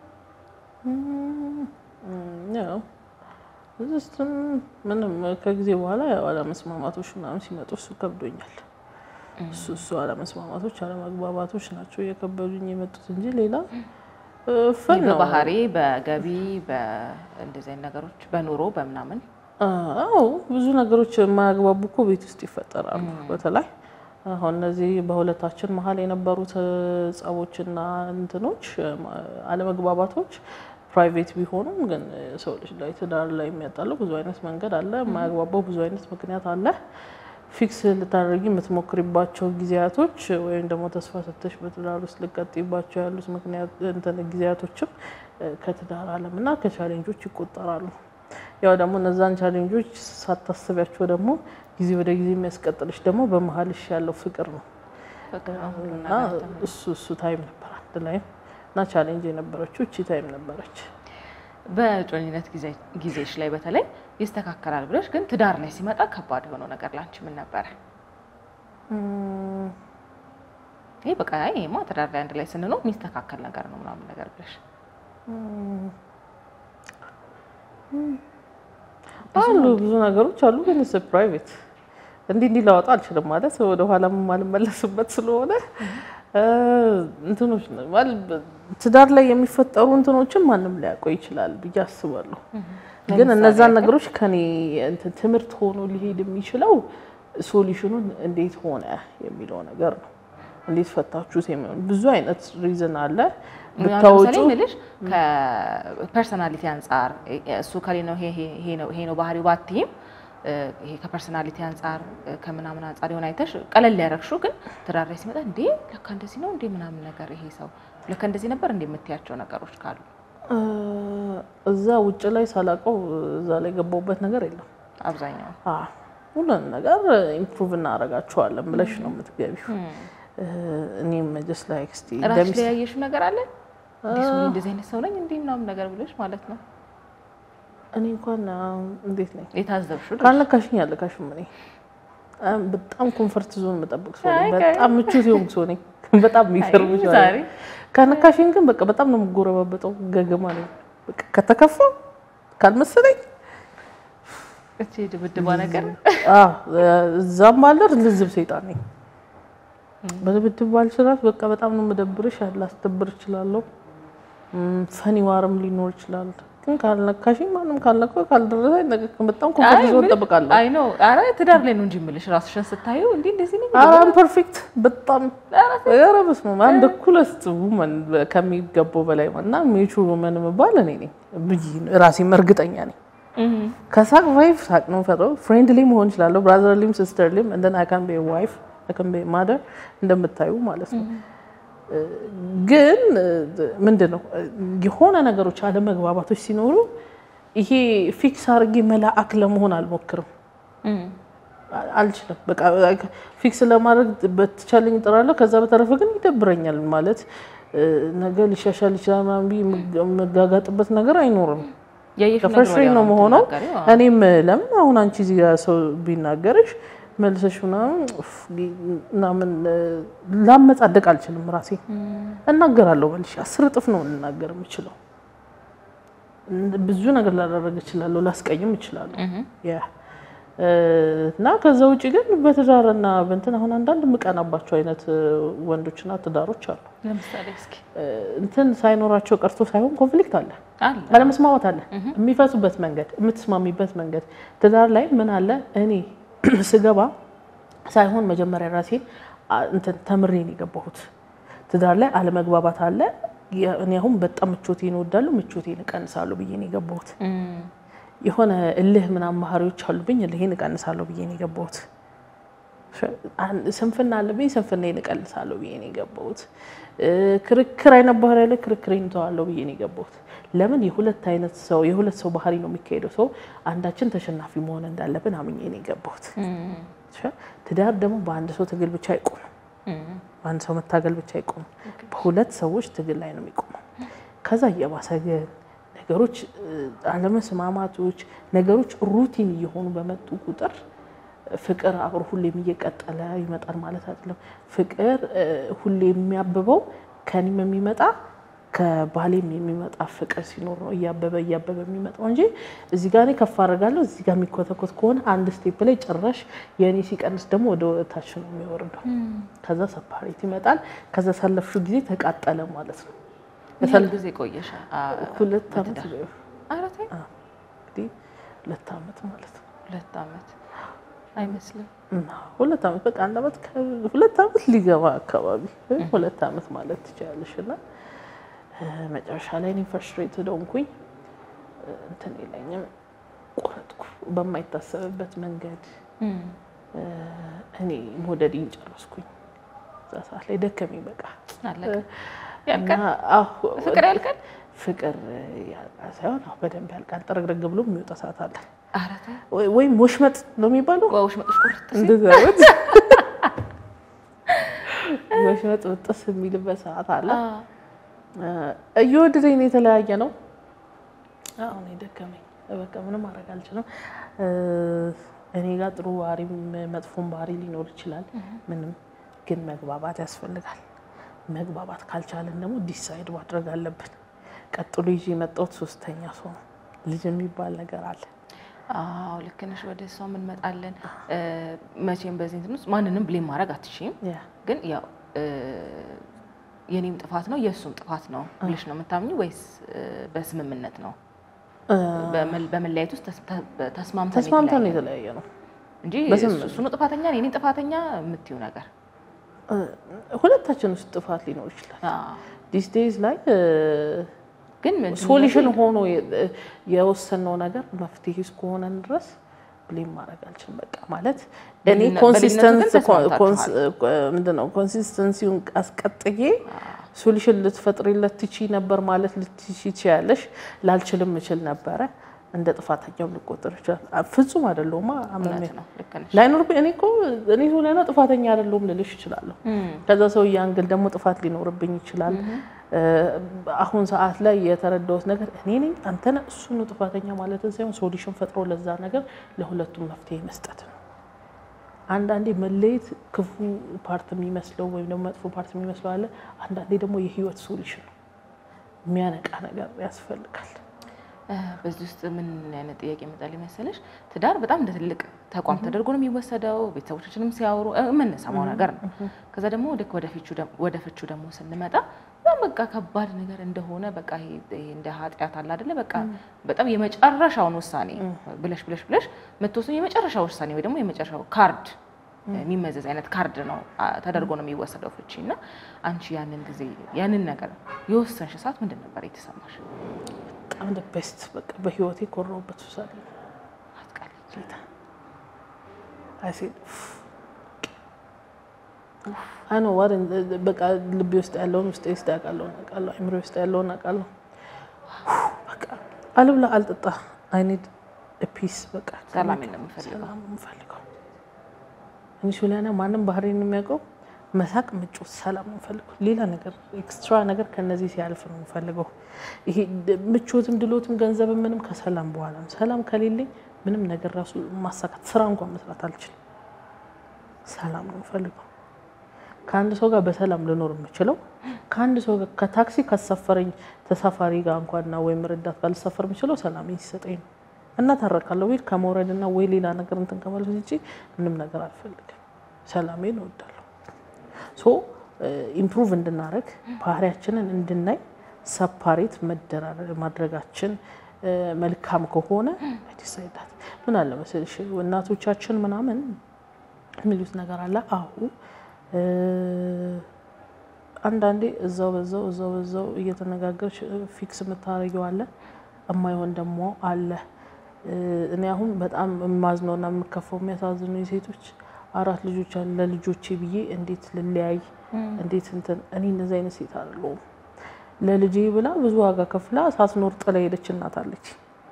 ነው እሱም ምንም ከጊዜ በኋላ ያው አለመስማማቶች ምናምን ሲመጡ እሱ ከብዶኛል እሱ አለመስማማቶች አለመግባባቶች ናቸው የከበዱኝ የመጡት እንጂ ሌላ ፈን ነው በባህሪ በገቢ በእንደዚህ አይነት ነገሮች በኑሮ በመናምን አዎ ብዙ ነገሮች ማግባቡ እኮ ቤት ውስጥ ይፈጠራሉ በተለይ አሁን እነዚህ በሁለታችን መሃል የነበሩት ጸቦችና እንትኖች አለመግባባቶች ፕራይቬት ቢሆኑም ግን ሰው ልጅ ላይ ትዳር ላይ የሚያጣለው ብዙ አይነት መንገድ አለ ማግባባው ብዙ አይነት ምክንያት አለ ፊክስ ልታደርጊ የምትሞክሪባቸው ጊዜያቶች ወይም ደግሞ ተስፋ ሰጥተሽ በትዳር ውስጥ ልትቀጥይባቸው ያሉት ምክንያት እንትን ጊዜያቶችም ከትዳር ዓለምና ከቻሌንጆች ይቆጠራሉ ያው ደግሞ እነዛን ቻሌንጆች ሳታስቢያቸው ደግሞ ጊዜ ወደ ጊዜ የሚያስቀጥልሽ ደግሞ በመሃልሽ ያለው ፍቅር ነው እና እሱ ታይም ነበር አንድ ላይ እና ቻሌንጅ የነበረችው እቺ ታይም ነበረች በጮኝነት ጊዜሽ ላይ በተለይ ይስተካከላል ብለሽ ግን ትዳር ላይ ሲመጣ ከባድ የሆነው ነገር ላንቺ ምን ነበር ይሄ በቃ ይሄማ ትዳር ላይ አንድ ላይ ስንኖር የሚስተካከል ነገር ነው ምናምን ነገር ብለሽ ብዙ ነገሮች አሉ ግን ፕራይቬት እንዲህ ላወጣ አልችልም ማለት ወደ ኋላም ማልመለስበት ስለሆነ እንትኖች ማለት ትዳር ላይ የሚፈጠሩ እንትኖችን ማንም ሊያቆይ ይችላል ብዬ አስባለሁ ግን እነዛን ነገሮች ከኔ ትምህርት ሆኖ ሊሄድ የሚችለው ሶሉሽኑን እንዴት ሆነ የሚለው ነገር ነው እንዴት ፈታችሁት የሚሆን ብዙ አይነት ሪዝን አለ ብታወጪ ምልሽ ከፐርሰናሊቲ አንፃር እሱ ካሊ ነው ይሄ ነው ባህሪው ባትይም ይሄ ከፐርሰናሊቲ አንፃር ከመናምን አንፃር የሆነ አይተሽ ቀለል ያረክሹ ግን ትዳር ላይ ሲመጣ እንዴ ለካ እንደዚህ ነው እንዴ ምናምን ነገር ይሄ ሰው ለካ እንደዚህ ነበር እንዴ የምትያቸው ነገሮች ካሉ እዛ ውጭ ላይ ሳላቀው እዛ ላይ ገባውበት ነገር የለም አብዛኛው ሁሉን ነገር ኢምፕሩቭ እናደርጋቸዋለን ብለሽ ነው የምትገቢው እኔም just like still ራስሽ ላይ ያየሽ ነገር አለ እንደዚህ አይነት ሰው ነኝ እንዴ ምናምን ነገር ብለሽ ማለት ነው እኔ እንኳን እንዴት ነኝ የታዘብሽው ካልነካሽኝ ያለካሽም እኔ በጣም ኮምፎርት ዞን መጠበቅ ሰው ነኝ በጣም ምቹት ይሁን ሰው ነኝ በጣም የሚፈርምሽ ዛሬ ካልነካሽኝ ግን በቃ በጣም ነው የምጎረባበጠው ገገማ ነኝ በቃ ከተከፋ ካልመሰለኝ እቺ ድብድባ ነገር እዛም ማለት ልዝብ ሰይጣን ነኝ በድብድብ ባልሽራት በቃ በጣም ነው መደብርሽ አላስተብር ይችላልው ፈኒ ዋርም ሊኖር ይችላል ግን ካልነካሽኝ ማንም ካልነካው ካልደረሰኝ ነገር በጣም ኮምፎርት ዞን ተጠብቃለሁ አይ ኖ አረ ትዳር ላይ ነው እንጂ ምልሽ ራስሽን ስታዩ እንዴ እንደዚህ ነው አም ፐርፌክት በጣም ያረብስ ነው አንድ ኩለስት ውመን ከሚገባው በላይ እና ሚቹ ውመን መባል እኔ ነኝ ብዬ ራሴ መርግጠኛ ነኝ ከሳቅ ቫይፍ ሳቅ ነው ፈረው ፍሬንድሊ መሆን ይችላል ብራዘርሊም ሲስተርሊም and then I can be a wife I can be a mother እንደምታዩ ማለት ነው ግን ምንድነው የሆነ ነገሮች አለ መግባባቶች ሲኖሩ ይሄ ፊክስ አርጌ መላእክ ለመሆን አልሞክርም አልችልም በቃ ፊክስ ለማድረግ በተቻለኝ ጥራለሁ ከዛ በተረፈ ግን ይደብረኛል ማለት ነገር ሊሻሻል ይችላል ማንቢ መጋጋጥበት ነገር አይኖርም ተፈሽሪ ነው መሆነው እኔም ለምን አሁን አንቺ እዚህ ጋር ሰው ቢናገርሽ መልሰሽና ናምን ላመጻደቅ አልችልም ራሴ እናገራለሁ መልሽ 10 ጥፍ ነው እናገር የምችለው ብዙ ነገር ላደረግ ይችላል ላስቀይም ይችላል ያ እና ከዛ ውጪ ግን በትዳርና በእንትን አሁን አንዳንድ ምቀናባቸው አይነት ወንዶችና ትዳሮች አሉ ለምሳሌ እስኪ እንትን ሳይኖራቸው ቀርቶ ሳይሆን ኮንፍሊክት አለ አለመስማማት አለ የሚፈሱበት መንገድ የምትስማሚበት መንገድ ትዳር ላይ ምን አለ እኔ ስገባ ሳይሆን መጀመሪያ ራሴ እንትን ተምሬን የገባሁት ትዳር ላይ አለመግባባት አለ እኔ አሁን በጣም ምቾቴን ወዳለሁ ምቾቴን ቀንሳለሁ ብዬ ነው የገባሁት የሆነ እልህ ምናምን ማህሪዎች አሉብኝ እልህን ቀንሳለሁ ብዬ ነው የገባሁት ስንፍና አለብኝ ስንፍናዬን እቀልሳለሁ ብዬ ነው የገባሁት። ክርክር አይነት ባህሪ ያለ ክርክሬን ተዋለሁ ብዬ ነው የገባሁት። ለምን የሁለት ሰው ባህሪ ነው የሚካሄደው። ሰው አንዳችን ተሸናፊ መሆን እንዳለብን አምኜ ነው የገባሁት። ትዳር ደግሞ በአንድ ሰው ትግል ብቻ አይቆምም። በአንድ ሰው መታገል ብቻ አይቆምም። በሁለት ሰዎች ትግል ላይ ነው የሚቆመው። ከዛ እየባሰ ግን ነገሮች አለመስማማቶች ነገሮች ሩቲን እየሆኑ በመጡ ቁጥር ፍቅር አብሮ ሁሌም እየቀጠለ ይመጣል ማለት አይደለም። ፍቅር ሁሌ የሚያብበው ከኔም የሚመጣ ከባሌም የሚመጣ ፍቅር ሲኖር ነው እያበበ የሚመጣው እንጂ እዚህ ጋር እኔ ከፍ አደርጋለሁ እዚህ ጋር የሚኮተኮት ከሆነ አንድ ስቴፕ ላይ ጭራሽ የኔ ሲቀንስ ደግሞ ወደ ታች ነው የሚወርደው። ከዛ ሰፓሬት ይመጣል። ከዛ ሳለፍሽው ጊዜ ተቃጠለ ማለት ነው። ለሰል ጊዜ ቆየሽ? 2 አመት ነው። አራቴ እንግዲህ 2 አመት ማለት ነው። 2 አመት አይመስልም? 2 አመት በቃ 1 አመት 2 አመት ሊገባ አካባቢ 2 አመት ማለት ትችላለሽና መጨረሻ ላይ እኔ ፍራስትሬትድ ሆንኩኝ። እንትን ይለኝም ቆረጥኩ በማይታሰብበት መንገድ እኔ ሞደዲን ጨረስኩኝ። እዛ ሰዓት ላይ ደከመኝ በቃ አለቀ። ያልቀን ፍቅር ያልቀን ፍቅር ሳይሆን በደንብ ያልቃል። ጥርግርግ ብሎ የሚወጣ ሰዓት አለ። አራተ ወይ ሞሽመጥ ነው የሚባለው? ወሽመጥሽ ቆርጥ እንደዛ ወሽመጥ ጥስ የሚልበት ሰዓት አለ። እየወደደኝ የተለያየ ነው። አሁን ደከመኝ በቃ ምንም ማድረግ አልችልም። እኔ ጋር ጥሩ ባህሪ መጥፎም ባህሪ ሊኖር ይችላል። ምንም ግን መግባባት ያስፈልጋል። መግባባት ካልቻለን ደግሞ ዲሳይድ ማድረግ አለብን። ቀጥሎ ይዤ የመጣሁት 3ኛ ሰው ነው። ልጅ የሚባል ነገር አለ። አዎ ልክ ነሽ። ወደ እሷ ምን መጣለን መቼም በዚህ እንትን ውስጥ ማንንም ብሌም ማድረግ አትችይም። ግን ያው የኔም ጥፋት ነው የሱም ጥፋት ነው ብለሽ ነው የምታምኚው ወይስ በስምምነት ነው? በመለያየት ውስጥ ተስማምተን የተለያየ ነው እንጂ እሱ ነው ጥፋተኛ እኔ ጥፋተኛ የምትይው ነገር ሁለታችን ውስጥ ጥፋት ሊኖር ይችላል። ዲስ ዴይዝ ላይ ግን ሶሉሽን ሆኖ የወሰነው ነገር መፍትሄ እስከሆነ ድረስ ብሌም ማድረግ አልችልም። በቃ ማለት እኔ ኮንሲስተንሲውን አስቀጥዬ ሶሉሽን ልትፈጥሪለት ትቺ ነበር ማለት ልትቺ ይችላልሽ። ላልችልም እችል ነበር። እንደ ጥፋተኛው ልቆጥር ይችላል። ፍጹም አይደለም አመመኝ ላይኖር እኔ ሆነና ጥፋተኛ አይደለም ልልሽ ይችላል። ከዛ ሰው ያንግል ደግሞ ጥፋት ሊኖርብኝ ይችላል። አሁን ሰዓት ላይ የተረዳሁት ነገር እኔ ነኝ አንተ ነህ እሱ ነው ጥፋተኛ ማለት ሳይሆን ሶሉሽን ፈጥሮ ለዛ ነገር ለሁለቱም መፍትሄ መስጠት ነው። አንዳንዴ መለየት ክፉ ፓርት የሚመስለው ወይም ደግሞ መጥፎ ፓርት የሚመስለው አለ። አንዳንዴ ደግሞ የህይወት ሶሉሽን የሚያነቃ ነገር ያስፈልጋል። በዚህ ውስጥ ምን አይነት ጥያቄ መጣል መሰለሽ? ትዳር በጣም እንደ ትልቅ ተቋም ተደርጎ ነው የሚወሰደው። ቤተሰቦቻችንም ሲያወሩ የምንሰማው ነገር ነው። ከዛ ደግሞ ወደ ፍቹ ደግሞ ስንመጣ በቃ ከባድ ነገር እንደሆነ በቃ ይሄ እንደ ኃጢያት አለ አይደለ? በቃ በጣም የመጨረሻውን ውሳኔ ብለሽ መተወሰን የመጨረሻው ውሳኔ ወይ ደግሞ የመጨረሻው ካርድ የሚመዘዝ አይነት ካርድ ነው ተደርጎ ነው የሚወሰደው ፍቺና አንቺ ያንን ነገር የወሰንሽ ሰዓት ምንድን ነበር የተሰማሽ? በጣም በቤስት በቃ በህይወቴ ኮሮበት ውሳኔ አትቃል ጌታ አይ ኖ ዋት በቃ ልቤ ውስጥ ያለውን ውስጥ ያውቃለሁ አእምሮ ውስጥ ያለውን አውቃለሁ። በቃ አልብላ አልጠጣ አይ ኒድ አ ፒስ በቃ ሰላም የምፈልገው እንጂ ሱላና ማንም ባህሪን የሚያውቀው መሳቅ ምጮት ሰላም የምፈልገው ሌላ ነገር ኤክስትራ ነገር ከነዚህ ሲያልፍ ነው የምፈልገው። ይሄ ምቾትም ድሎትም ገንዘብ ምንም ከሰላም በኋላ ሰላም ከሌለኝ ምንም ነገር ራሱ ማሳካት ስራ እንኳን መስራት አልችልም። ሰላም ነው የምፈልገው። ከአንድ ሰው ጋር በሰላም ልኖር የምችለው ከአንድ ሰው ጋር ከታክሲ ከሰፈረኝ ተሳፋሪ ጋር እንኳንና ወይም ረዳት ጋር ልሰፈር የምችለው ሰላም ይሰጠኝ ነው እና ታረካለሁ ወይ ከመውረድና ወይ ሌላ ነገር እንትን ከማለት እንጂ ምንም ነገር አልፈልግም። ሰላሜን እወዳለሁ። ሶ ኢምፕሩቭ እንድናረግ ባህሪያችንን እንድናይ ሰፓሬት ማድረጋችን መልካም ከሆነ ዲሳይዳት ምን አለ መሰለሽ እናቶቻችን ምናምን የሚሉት ነገር አለ። አሁን አንዳንዴ እዛው በዛው እየተነጋገርሽ ፊክስ የምታረጊው አለ እማይሆን ደግሞ አለ። እኔ አሁን በጣም ማዝነውና የምከፈው የሚያሳዝኑ ሴቶች 4 ልጆች አሉ ለልጆቼ ብዬ እንዴት ልለያይ እንዴት እንትን እኔ እንደዛ አይነት ሴት አይደለሁም ለልጄ ብላ ብዙ ዋጋ ከፍላ ሳትኖር ጥላ ሄደች እናት አለች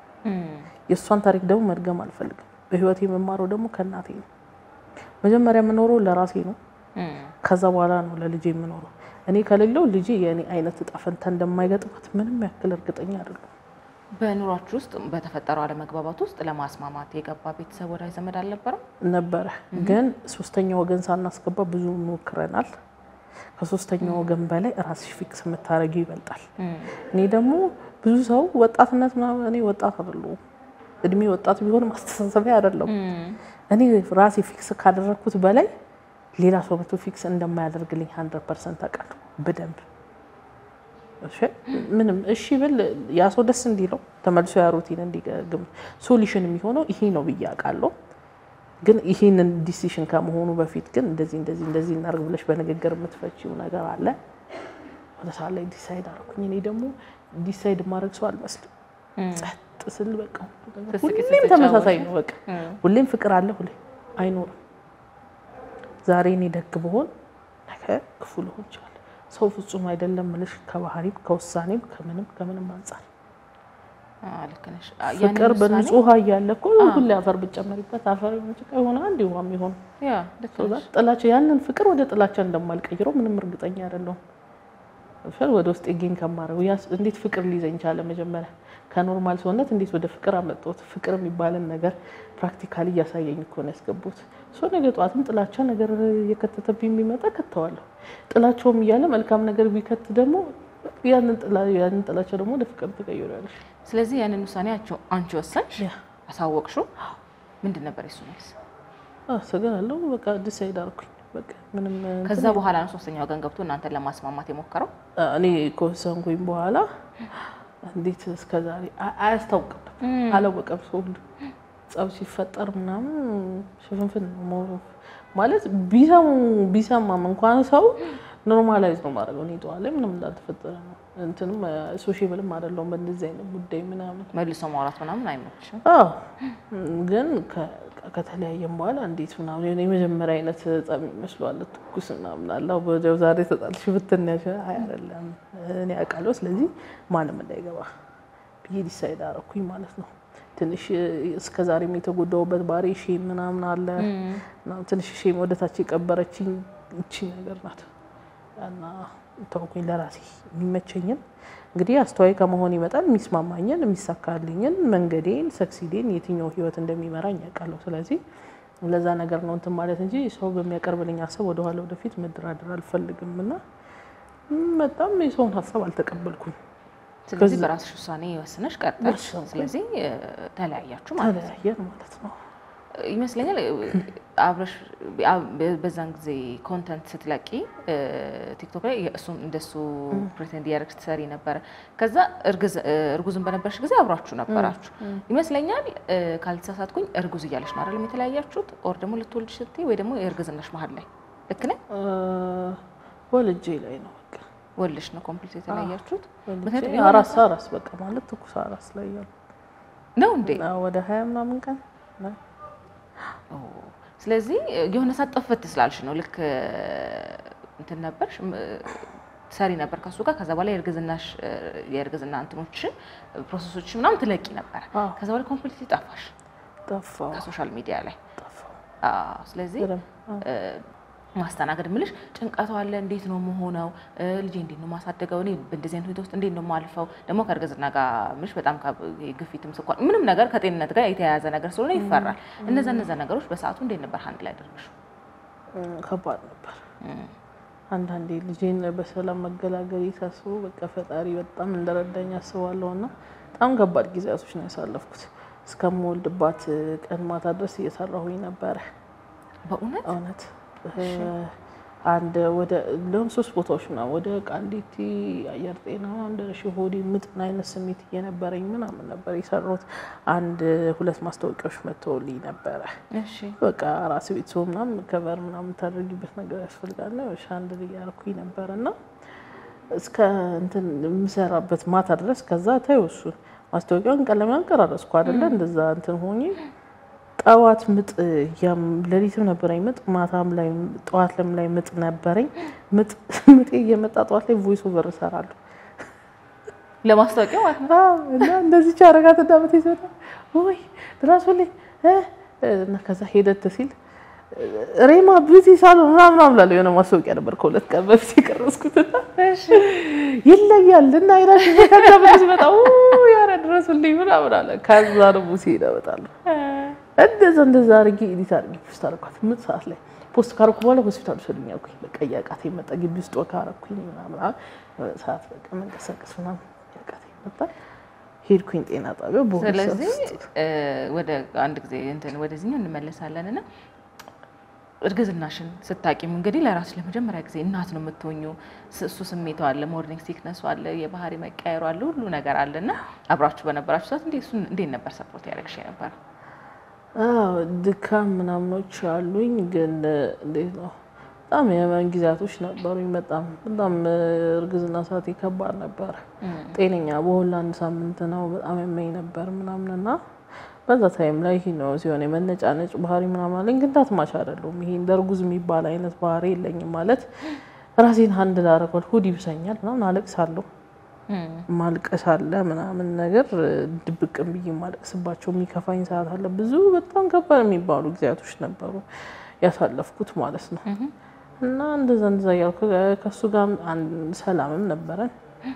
የሷን ታሪክ ደግሞ መድገም አልፈልግም በህይወቴ መማረው ደግሞ ከእናቴ ነው መጀመሪያ የምኖረው ለራሴ ነው ከዛ በኋላ ነው ለልጄ የምኖረው እኔ ከሌለው ልጄ የኔ አይነት ጣፈንታ እንደማይገጥማት ምንም ያክል እርግጠኛ አይደለሁም በኑሯችሁ ውስጥ በተፈጠረው አለመግባባት ውስጥ ለማስማማት የገባ ቤተሰብ ወዳጅ ዘመድ አልነበረም ነበረ ግን ሶስተኛ ወገን ሳናስገባ ብዙ ሞክረናል ከሶስተኛ ወገን በላይ ራስሽ ፊክስ መታረጊው ይበልጣል እኔ ደግሞ ብዙ ሰው ወጣትነት ማለት እኔ ወጣት አይደለሁም እድሜ ወጣት ቢሆን ማስተሳሰቢያ አይደለም እኔ ራሴ ፊክስ ካደረኩት በላይ ሌላ ሰው መቶ ፊክስ እንደማያደርግልኝ 100% አውቃለሁ በደንብ እሺ ምንም እሺ ብል ያ ሰው ደስ እንዲለው ተመልሶ ያ ሩቲን እንዲገግም ሶሉሽን የሚሆነው ይሄ ነው ብያቃለሁ ግን ይሄንን ዲሲሽን ከመሆኑ በፊት ግን እንደዚህ እናርግ ብለሽ በንግግር የምትፈቺው ነገር አለ ወደ ሳለ ዲሳይድ አድርኩኝ እኔ ደግሞ ዲሳይድ ማድረግ ሰው አልመስልም ጸጥ ስል በቃ ሁሌም ተመሳሳይ ነው በቃ ሁሌም ፍቅር አለ ሁሌ አይኖርም ዛሬ እኔ ደግ ብሆን ነገ ክፉ ልሆን ይችላል ሰው ፍጹም አይደለም ምንሽ ከባህሪም ከውሳኔም ከምንም አንፃር ልክነሽ ፍቅር በንጹህ ያለ እኮ ሁሉ አፈር ብጨመሪበት አፈር ምንጭቃ ይሆናል እንዲሁም ይሆን ያ ልክነሽ ጥላቻ ያንን ፍቅር ወደ ጥላቻ እንደማልቀይረው ምንም እርግጠኛ አይደለሁም ፍቅር ወደ ውስጥ ይገኝ ከማረው ያስ እንዴት ፍቅር ሊዘኝ ቻለ መጀመሪያ ከኖርማል ሰውነት እንዴት ወደ ፍቅር አመጣሁት ፍቅር የሚባልን ነገር ፕራክቲካሊ ያሳየኝ እኮ ነው ያስገቡት ሶ ነገ ጧትም ጥላቻ ነገር የከተተብኝ ቢመጣ ከተዋለሁ ጥላቻውም እያለ መልካም ነገር ቢከት ደግሞ ያንን ጥላቻ ደግሞ ወደ ፍቅር ተቀይሯል ስለዚህ ያንን ውሳኔ አንቺ ወሰንሽ አሳወቅሽው ምንድን ነበር እሱ መልስ ሰገናለሁ በቃ ዲሳይድ አድርኩኝ በቃ ምንም ከዛ በኋላ ነው ሶስተኛው ወገን ገብቶ እናንተን ለማስማማት የሞከረው እኔ ኮንሰንኩኝ በኋላ እንዴት እስከዛሬ አያስታውቅም አላወቀም ሰው ሁሉ ጸብ ሲፈጠር ምናምን ሽፍንፍን ነው ማለት ቢሰማም እንኳን ሰው ኖርማላይዝ ነው ማድረግ ነው ይጧል ምንም እንዳልተፈጠረ ነው እንትንም ሶሺየብልም አይደለም በእንደዚህ አይነት ጉዳይ ምናምን መልሶ ማውራት ምናምን አይመችም ግን ከተለያየም በኋላ እንዴት ምናምን የኔ መጀመሪያ አይነት ጸብ መስሏል ትኩስ ምናምን አላው በደው ዛሬ ተጣልሽ ብትነሽ አይደለም እኔ አውቃለሁ ስለዚህ ማንም እንዳይገባ ብዬ ዲሳይድ አደረኩኝ ማለት ነው ትንሽ እስከዛሬም የተጎዳውበት ባሪ ሼም ምናምን አለ እና ትንሽ ሼም ወደታች የቀበረችኝ እቺ ነገር ናት እና ተውኩኝ ለራሴ የሚመቸኝን እንግዲህ አስተዋይ ከመሆን ይመጣል የሚስማማኝን የሚሳካልኝን መንገዴን ሰክሲዴን የትኛው ህይወት እንደሚመራኝ ያውቃለሁ ስለዚህ ለዛ ነገር ነው እንትን ማለት እንጂ ሰው በሚያቀርብልኝ ሐሳብ ወደ ኋላ ወደፊት መድራድር አልፈልግምና በጣም የሰውን ሐሳብ አልተቀበልኩም ስለዚህ በራስሽ ውሳኔ ወስነሽ ቀጥተሽ ስለዚህ ተለያያችሁ ማለት ነው ይመስለኛል አብረሽ በዛን ጊዜ ኮንተንት ስትለቂ ቲክቶክ ላይ እሱን እንደሱ ፕሪቴንድ ያርክስ ትሰሪ ነበር ከዛ እርጉዝን በነበርሽ ጊዜ አብራችሁ ነበራችሁ ይመስለኛል ካልተሳሳትኩኝ እርጉዝ እያለሽ ነው አይደል የተለያያችሁት ኦር ደግሞ ልትወልጂ ስትይ ወይ ደግሞ የእርግዝናሽ መሃል ላይ ልክ ነኝ ወልጄ ላይ ነው በቃ ወልሽ ነው ኮምፕሊት የተለያያችሁት ምክንያቱም አራስ በቃ ማለት ትኩስ አራስ ላይ ያለው ነው እንዴ ወደ 20 ምናምን ቀን ነው ስለዚህ የሆነ ሳጠፈት ስላልሽ ነው ልክ እንትን ነበርሽ ሰሪ ነበር ከሱ ጋር ከዛ በኋላ የእርግዝና እንትኖች ፕሮሰሶች ምናምን ትለቂ ነበር ከዛ በኋላ ኮምፕሊት ጠፋሽ ከሶሻል ሚዲያ ላይ ስለዚህ ማስተናገድ ምልሽ ጭንቀቱ አለ እንዴት ነው መሆነው ልጄ እንዴት ነው ማሳደገው እኔ በእንደዚህ አይነት ሁኔታ ውስጥ እንዴት ነው ማልፈው ደግሞ ከእርግዝና ጋር ምልሽ በጣም ግፊትም ስኳር ምንም ነገር ከጤንነት ጋር የተያያዘ ነገር ስለሆነ ይፈራል እነዛ ነገሮች በሰዓቱ እንዴት ነበር ሃንድል ያደርግሽው ከባድ ነበር አንዳንዴ ልጄን በሰላም መገላገል ይሳስቡ በቃ ፈጣሪ በጣም እንደረዳኝ አስባለሁና በጣም ከባድ ጊዜያቶች ነው ያሳለፍኩት እስከምወልድባት ቀን ማታ ድረስ እየሰራሁኝ ነበር በእውነት አንድ ወደ ለምን 3 ቦታዎች ነው ወደ ቃሊቲ አየር ጤና አንድ ሆዲ ምጥና አይነት ስሜት እየነበረኝ ምናምን ነበር የሰራሁት አንድ 2 ማስታወቂያዎች መተውልኝ ነበር እሺ በቃ ራስ ቤት ሰው ምናምን ከቨር ምናምን ታደርጊበት ነገር ያስፈልጋል ነው ሻንድ ያርኩኝ ነበርና እስከ እንትን ምሰራበት ማታ ድረስ ከዛ ታይወሱ ማስታወቂያውን ቀለማን ቀራረስኩ አይደለ እንደዛ እንትን ሆኜ ጠዋት ምጥ ለሊትም ነበረኝ ምጥ ማታም ላይ ጠዋት ላይ ምጥ ነበረኝ ምጥ እየመጣ ጠዋት ላይ ቮይስ ኦቨር እሰራለሁ ለማስታወቂያ ማለት ነው እና እንደዚህ ቻረጋት እንዳመት ይዘታ ወይ ድራሱልኝ እና ከዛ ሄደት ሲል ሬማ ቢዩቲ ሳሎን ምናምን ብላለሁ የሆነ ማስታወቂያ ነበር ከሁለት ቀን በፊት የቀረስኩትና እሺ ይለያል እና ይላሽ ከዛ በዚህ በጣም ያረ ድረሱልኝ ምናምን አለ ከዛ ደግሞ ሲሄድ እመጣለሁ እንደዛ አድርጌ ኤዲት አድርጌ ፖስት አደረኳት ምን ሰዓት ላይ ፖስት ካረኩ በኋላ ሆስፒታል ወሰዱኝ አልኩኝ በቃ ያቃተኝ መጣ ግቢ ውስጥ ወካረኩኝ ምናምን ሰዓት በቃ መንቀሳቀስ ምናምን ያቃተኝ መጣ ሄድኩኝ ጤና ጣቢያ ቦርሳ ስለዚህ ወደ አንድ ጊዜ እንትን ወደዚህኛው እንመለሳለንና እርግዝናሽን ስታቂም እንግዲህ ለራስሽ ለመጀመሪያ ጊዜ እናት ነው የምትሆኚው እሱ ስሜቱ አለ ሞርኒንግ ሲክነስ አለ የባህሪ መቀየሩ አለ ሁሉ ነገር አለና አብራችሁ በነበራችሁ ሰዓት እንዴት ነበር ሰፖርት ያደረግሽ ነበር ድካም ምናምኖች አሉኝ ግን እንዴት ነው በጣም የመንጊዛቶች ነበሩኝ በጣም እርግዝና ሰዓት ይከባድ ነበር ጤነኛ በሆላንድ ሳምንት ነው በጣም የመኝ ነበር ምናምንና በዛ ታይም ላይ ነው ሲሆን የመነጫነጭ ባህሪ ምናምን አለኝ ግን ታትማች አይደለም ይሄ እንደርጉዝ የሚባል አይነት ባህሪ የለኝም ማለት ራሴን ሃንድል አደረኩት ሁዲ ብሰኛል ምናምን አለቅሳለሁ ማልቀስ አለ ምናምን ነገር ድብቅም ብዬ ማለቅስባቸው የሚከፋኝ ሰዓት አለ ብዙ በጣም ከባድ የሚባሉ ጊዜያቶች ነበሩ ያሳለፍኩት ማለት ነው እና እንደዛ ያልኩ ከሱ ጋር ሰላምም ነበረን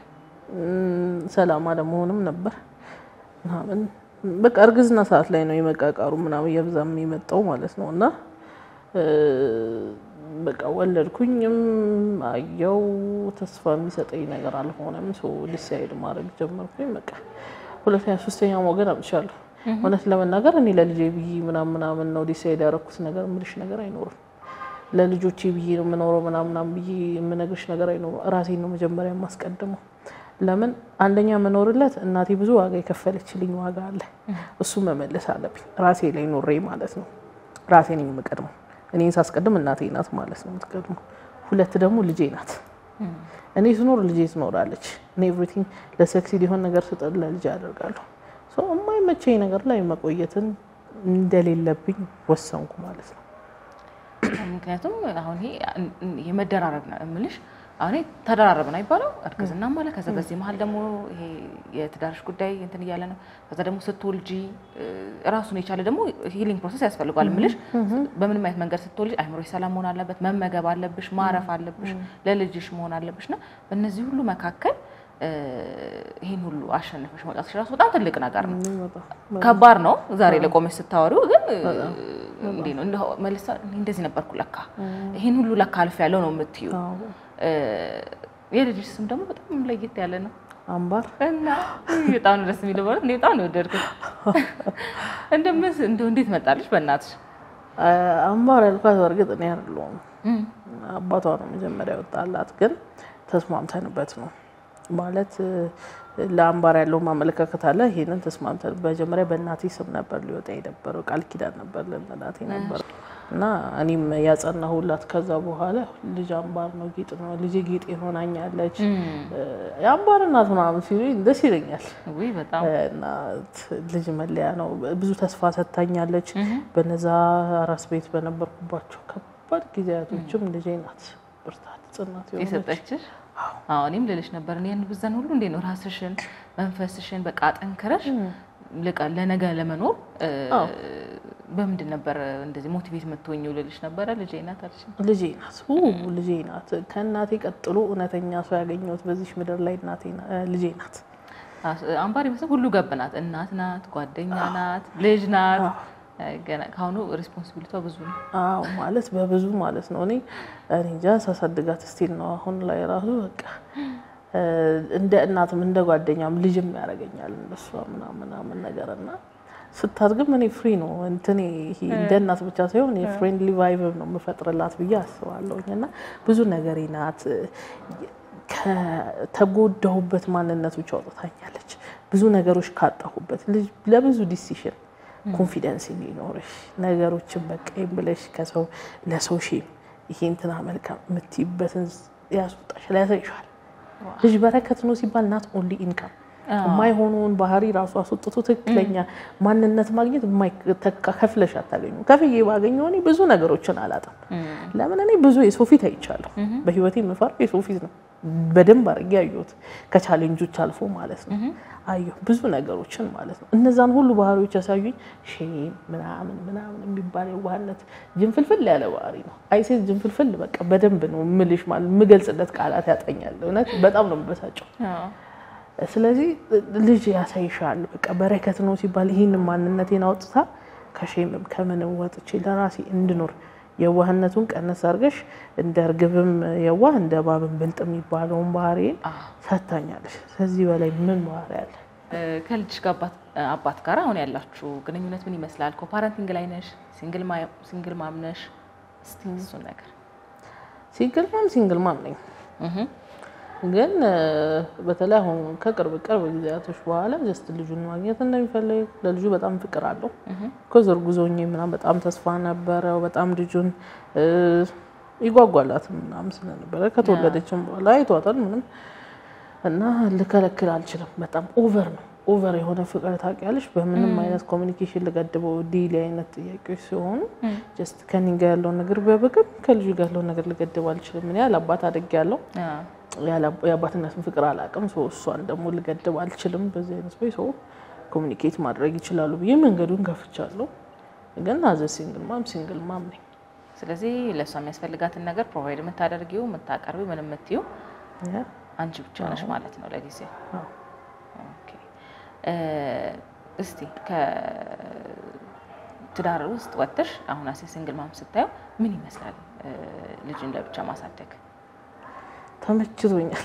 ሰላም አለመሆንም ነበር ምናምን በቃ እርግዝና ሰዓት ላይ ነው የመቃቃሩ ምናምን የብዛም የመጣው ማለት ነውና በቃ ወለድኩኝም አየው ተስፋ የሚሰጠኝ ነገር አልሆነም ሶ ዲሳይድ ማድረግ ጀመርኩኝ በቃ ሁለተኛ ሶስተኛ ወገን አምጥቻለሁ ማለት ለመናገር እኔ ለልጄ ብዬ ምናምን ነው ዲሳይድ ያደረኩት ነገር ምልሽ ነገር አይኖርም ለልጆቼ ብዬ ነው ምኖረው ምናምን ብዬ ምነግርሽ ነገር አይኖርም ራሴን ነው መጀመሪያ ማስቀደመው ለምን አንደኛ መኖርለት እናቴ ብዙ ዋጋ የከፈለችልኝ ዋጋ አለ እሱ መመለስ አለብኝ ራሴ ላይ ኖሬ ማለት ነው ራሴ ነኝ የምቀድመው እኔን ሳስቀድም እናቴ ናት ማለት ነው የምትቀድመው ሁለት ደግሞ ልጄ ናት እኔ ስኖር ልጄ ትኖራለች እኔ ኤቭሪቲንግ ለሰክሲድ የሆነ ነገር ስጠል ለልጄ አደርጋለሁ ሶ የማይመቸኝ ነገር ላይ መቆየትን እንደሌለብኝ ወሰንኩ ማለት ነው ምክንያቱም አሁን ይሄ የመደራረብ ነው እምልሽ አሁን ተደራረብና ይባላል እርግዝና ማለት ከዛ በዚህ መሃል ደግሞ ይሄ የትዳርሽ ጉዳይ እንትን ይያለ ነው ከዛ ደግሞ ስትወልጂ ራሱን የቻለ ደግሞ ሂሊንግ ፕሮሰስ ያስፈልጋል እምልሽ በምንም አይነት መንገድ ስትወልጂ አይምሮሽ ሰላም መሆን አለበት መመገብ አለብሽ ማረፍ አለብሽ ለልጅሽ መሆን አለብሽ እና በእነዚህ ሁሉ መካከል ይሄን ሁሉ አሸንፈሽ መውጣትሽ ራሱ በጣም ትልቅ ነገር ነው ከባድ ነው ዛሬ ለቆመሽ ስታወሪው ግን እንዴ ነው መልሳ እንደዚህ ነበርኩ ለካ ይሄን ሁሉ ለካ አልፍ ያለው ነው የምትዩ የልጅሽ ስም ደግሞ በጣም ለየት ያለ ነው አምባር እና በጣም ደስ የሚለው ማለት ነው በጣም ነው ወደድኩት እንደው እንዴት መጣልሽ በእናትሽ አምባር ያልኳት ወርግጥ ነው ያለው አባቷ ነው መጀመሪያ ወጣላት ግን ተስማምተንበት ነው ማለት ለአምባር ያለው ማመለካከት አለ ይሄንን ተስማምተን በመጀመሪያ በእናቴ ስም ነበር ሊወጣ የነበረው ቃል ኪዳን ነበር ለእናቴ ነበር እና እኔም ያጸናሁላት ከዛ በኋላ ልጅ አምባር ነው ጌጥ ነው ልጅ ጌጥ ይሆናኛለች የአምባር እናት ምናምን ሲሉኝ ደስ ይለኛል ወይ በጣም እና ልጅ መለያ ነው ብዙ ተስፋ ሰጥታኛለች በነዛ ራስ ቤት በነበርኩባቸው ከባድ ጊዜያቶችም ልጄ ናት ብርታት ጽናት ይሰጠችሽ እኔም ልልሽ ነበር እኔን ብዛን ሁሉ እንዴ ነው ራስሽን መንፈስሽን በቃ ጠንክረሽ ለነገ ለመኖር በምንድን ነበር እንደዚህ ሞቲቬት መጥቶኝው ልልሽ ነበር ልጄ ናት አልሽ ልጄ ናት ከእናቴ ቀጥሎ እነተኛ ሰው ያገኘሁት በዚህ ምድር ላይ እናቴ ልጄ ናት አምባር ይመስል ሁሉ ገብናት እናት ናት ጓደኛ ናት ልጅ ናት ገና ካሁኑ ሪስፖንሲቢሊቲው ብዙ ነው ማለት በብዙ ማለት ነው እኔ እንጃ ሳሳድጋት ስቲል ነው አሁን ላይ ራሱ በቃ እንደ እናትም እንደ ጓደኛም ልጅም ያረጋኛል እንደሷ ምናምን ነገርና ስታድግም እኔ ፍሪ ነው እንትኔ እንደ እናት ብቻ ሳይሆን ፍሬንድሊ ቫይብ ነው መፈጥረላት ብዬ አስባለሁና ብዙ ነገር ይናት ከተጎዳሁበት ማንነቶች አውጥታኛለች ብዙ ነገሮች ካጣሁበት ለብዙ ዲሲሽን ኮንፊደንስ እንዲኖርሽ ነገሮችን በቀኝ ብለሽ ከሰው ለሰው ይሄንትና መልካም ምትይበትን ያስወጣሽ ያሳይሻል ልጅ በረከት ነው ሲባል ናት ኦንሊ ኢንካም የማይሆነውን ባህሪ ራሱ አስወጥቶ ትክክለኛ ማንነት ማግኘት ከፍለሽ አታገኙ ከፍዬ ባገኘው እኔ ብዙ ነገሮችን አላጣም ለምን እኔ ብዙ የሰው ፊት አይቻለሁ በህይወቴ የምፈራው የሰው ፊት ነው በደንብ አድርጌ አየሁት ከቻሌንጆች አልፎ ማለት ነው አየሁ ብዙ ነገሮችን ማለት ነው እነዛን ሁሉ ባህሪዎች ያሳዩኝ ሼም ምናምን የሚባል የዋህነት ጅንፍልፍል ያለ ባህሪ ነው አይሴት ጅንፍልፍል በቃ በደንብ ነው ምልሽ ማለት ምገልጽለት ቃላት ያጠኛል እውነት በጣም ነው የምበሳጨው ስለዚህ ልጅ ያሳይሻል በቃ በረከት ነው ሲባል ይሄን ማንነቴን አውጥታ ከሼምም ከምንም ወጥቼ ለራሴ እንድኖር የዋህነቱን ቀነስ አርገሽ እንደ እርግብም የዋህ እንደ ባብም ብልጥ የሚባለውን ባህሪ ሰታኛለሽ ስለዚህ በላይ ምን ባህሪ አለ ከልጅ ጋር አባት ጋር አሁን ያላችሁ ግንኙነት ምን ይመስላል ኮፓረንቲንግ ላይ ነሽ ሲንግል ማም ነሽ እስቲ እሱ ነገር ሲንግል ማም ነኝ ግን በተለይ አሁን ከቅርብ ጊዜያቶች በኋላ ጀስት ልጁን ማግኘት እንደሚፈልግ ለልጁ በጣም ፍቅር አለው ኮዘርጉዞኝ ምናምን በጣም ተስፋ ነበረው በጣም ልጁን ይጓጓላት ምናምን ስለነበረ ከተወለደችም በኋላ አይቷታል ምንም እና ልከለክል አልችልም በጣም ኦቨር የሆነ ፍቅር ታውቂያለሽ በምንም አይነት ኮሙኒኬሽን ለገድበው ዲል አይነት ጥያቄዎች ሲሆኑ ጀስት ከኒጋ ያለው ነገር በበቀም ከልጁ ጋር ያለው ነገር ለገድበው አልችልም እኔ አባታ አድርጌ ያለው ያባትነትን ፍቅር አላቀም ሶ እሷን ደግሞ ልገድብ አልችልም በዚህ አይነት ወይ ሶ ኮሙኒኬት ማድረግ ይችላሉ ብዬ መንገዱን ከፍቻለሁ ግን አዘ ሲንግል ማም ነኝ ስለዚህ ለሷ የሚያስፈልጋትን ነገር ፕሮቫይድ የምታደርጊው የምታቀርቢው ምንም የምትይው አንቺ ብቻ ነሽ ማለት ነው ለጊዜው ኦኬ እስቲ ከትዳር ውስጥ ወጥተሽ አሁን አሴ ሲንግል ማም ስታዩ ምን ይመስላል ልጅን ለብቻ ማሳደግ ተመችቶኛል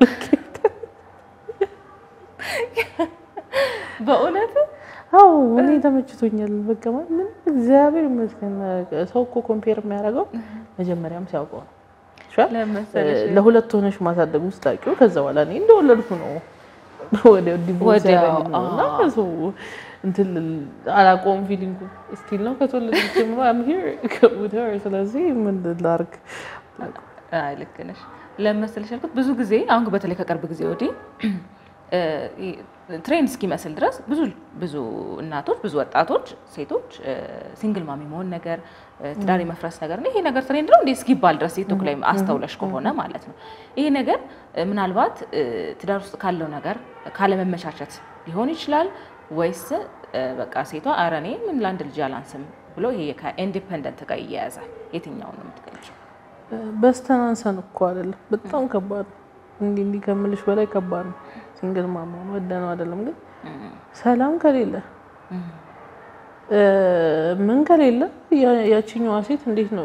በእውነት አው እኔ ተመችቶኛል በቃ ምን እግዚአብሔር ይመስገን ሰው እኮ ኮምፔር የሚያደርገው መጀመሪያም ሲያውቀው ነው ለሁለት ሆነሽ ማሳደግ ውስጥ ታውቂው ከዛ በኋላ እኔ እንደወለድኩ ነው ወደ ዲቮርስ ያለውና ሰው እንትን አላቆም ፊሊንግ ስቲል ነው ከተወለደች ጀምሮ I'm here with her ስለዚህ ምን ላርክ ልክ ነሽ ለምሳሌ ያልኩት ብዙ ጊዜ አሁን በተለይ ከቅርብ ጊዜ ወዲህ ትሬንድ እስኪመስል ድረስ ብዙ እናቶች ብዙ ወጣቶች ሴቶች ሲንግል ማሚ መሆን ነገር ትዳር የመፍረስ ነገር ነው ይሄ ነገር ትሬንድ ነው እንዴ እስኪባል ድረስ ቲክቶክ ላይ አስተውለሽ ከሆነ ማለት ነው ይሄ ነገር ምናልባት ትዳር ውስጥ ካለው ነገር ካለ መመቻቸት ሊሆን ይችላል ወይስ በቃ ሴቷ አረኔ ምን ላንድ ልጅ አላንስም ብሎ ይሄ ከኢንዲፔንደንት ጋር ይያያዛል የትኛው ነው የምትገልጪው በስተናንሰን እኮ አይደለም በጣም ከባድ እንዴ ከምልሽ በላይ ከባድ ነው ሲንግል ማም ነው ወደነው አይደለም ግን ሰላም ከሌለ ምን ከሌለ ያቺኛዋ ሴት እንዴት ነው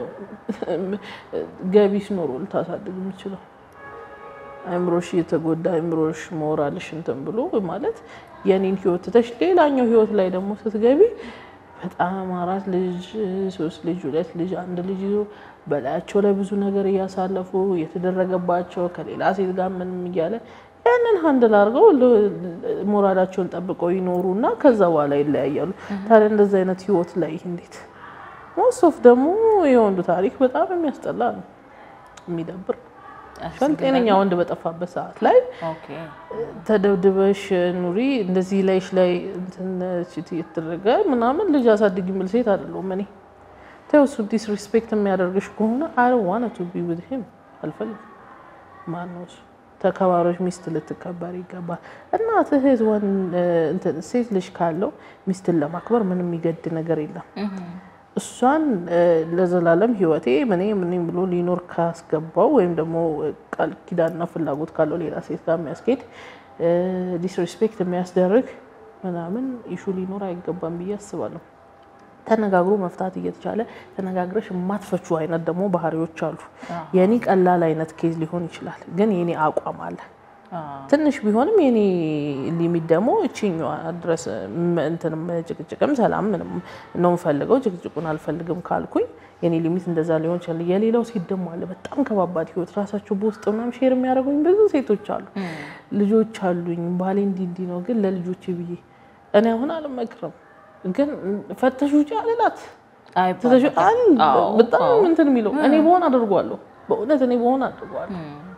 ገቢስ ኖሮ ልታሳድግ የምትችለው አይምሮሽ የተጎዳ አይምሮሽ ሞራልሽ እንትን ብሎ ማለት የኔን ህይወት ተሽ ሌላኛው ህይወት ላይ ደግሞ ስትገቢ በጣም አራት ልጅ ሶስት ልጅ ሁለት ልጅ አንድ ልጅ ይዞ በላያቸው ላይ ብዙ ነገር ያሳለፉ የተደረገባቸው ከሌላ ሴት ጋር ምንም ይያለ ያንን ሃንድል አድርገው ሞራላቸውን ጠብቀው ይኖሩና ከዛ በኋላ ይለያያሉ ታዲያ እንደዛ አይነት ህይወት ላይ እንዴት ሞስት ደግሞ የወንዱ ታሪክ በጣም የሚያስጠላ ነው የሚደብር ጤነኛ ወንድ በጠፋበት ሰዓት ላይ ኦኬ ተደብድበሽ ኑሪ እንደዚህ ላይሽ ላይ እንትን ሲቲ የተደረገ ምናምን ልጅ አሳድጊ ምል ሴት አይደለም እኔ ተውሱ ዲስሪስፔክት የሚያደርግሽ ከሆነ I don't want to be with him አልፈልግ ማንነው ተከባሮች ሚስት ልትከበር ይገባል እናት እህት እንትን ሴት ልጅ ካለው ሚስትን ለማክበር ምንም ይገድ ነገር የለም እሷን ለዘላለም ህይወቴ ምንም ብሎ ሊኖር ካስገባው ወይም ደግሞ ቃል ኪዳንና ፍላጎት ካለው ሌላ ሴት ጋር የሚያስኬድ ዲስሪስፔክት የሚያስደርግ ምናምን ኢሹ ሊኖር አይገባም ብዬ አስባለሁ ተነጋግሮ መፍታት እየተቻለ ተነጋግረሽ ማትፈቹ አይነት ደግሞ ባህሪዎች አሉ የኔ ቀላል አይነት ኬዝ ሊሆን ይችላል ግን የኔ አቋም አለ ትንሽ ቢሆንም የኔ ሊሚት ደግሞ እቺኛው አድረስ እንትንም ጭቅጭቅም ሰላም ምንም ነው ፈልገው ጭቅጭቁን አልፈልግም ካልኩኝ የኔ ሊሚት እንደዛ ሊሆን ይችላል የሌላው ሴት ደግሞ አለ በጣም ከባባድ ህይወት ራሳቸው በውስጥናም ሼር የሚያደርጉኝ ብዙ ሴቶች አሉ ልጆች አሉኝ ባሌ እንዲ ነው ግን ለልጆቼ ብዬ እኔ አሁን አልመክርም ግን ፈተሽ ውጪ አለላት ፈተሽ በጣም እንትን የሚለው እኔ በሆነ አድርጓለሁ በእውነት እኔ በሆነ አድርጓለሁ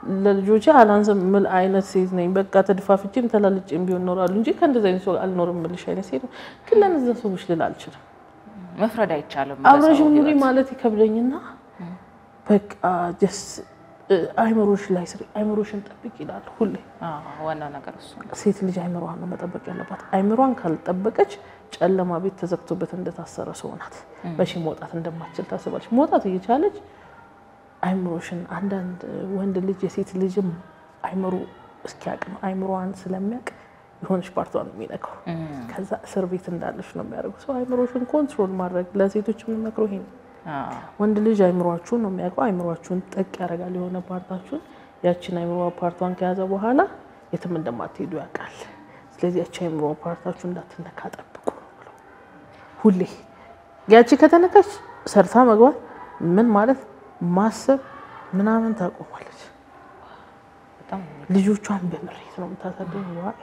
ለልጆቼ አላንስም ምን አይነት ሴት ነኝ በቃ ተድፋፍቼም ተላልጬም ቢሆን ኖራሉ እንጂ ከእንደዚህ አይነት ሰው አልኖርም ምልሽ አይነት ሴት ግን ለነዛ ሰዎች ልል አልችልም መፍረድ አይቻልም አብረሽም ኑሪ ማለት ይከብደኝና በቃ ጀስት አይምሮሽ ላይ ስሪ አይምሮሽን ጠብቂ ይላል ሁሌ ዋና ነገር እሱ ሴት ልጅ አይምሮዋን ነው መጠበቅ ያለባት አይምሮዋን ካልጠበቀች ጨለማ ቤት ተዘግቶበት እንደታሰረ ሰው ናት በሺ መውጣት እንደማትችል ታስባለች መውጣት እየቻለች አይምሮሽን አንዳንድ ወንድ ልጅ የሴት ልጅም አይምሮ እስኪያቅ ነው አይምሮዋን ስለሚያቅ የሆነች ፓርቷን የሚነካው ከዛ እስር ቤት እንዳለሽ ነው የሚያደርገው ሰው አይምሮሽን ኮንትሮል ማድረግ ለሴቶችም መክሮ ይሄን ወንድ ልጅ አይምሮአችሁን ነው የሚያውቀው አይምሮአችሁን ጠቅ ያደርጋል የሆነ ፓርታችሁን ያቺን አይምሮ ፓርቷን ከያዘ በኋላ የትም እንደማትሄዱ ያውቃል ስለዚህ ያቺ አይምሮ ፓርታችሁን እንዳትነካ ጠብቁ ሁሌ ያቺ ከተነካች ሰርታ መግባት ምን ማለት ማሰብ ምናምን ታቆማለች በጣም ልጆቿን በመሬት ነው የምታሳድገው ዋይ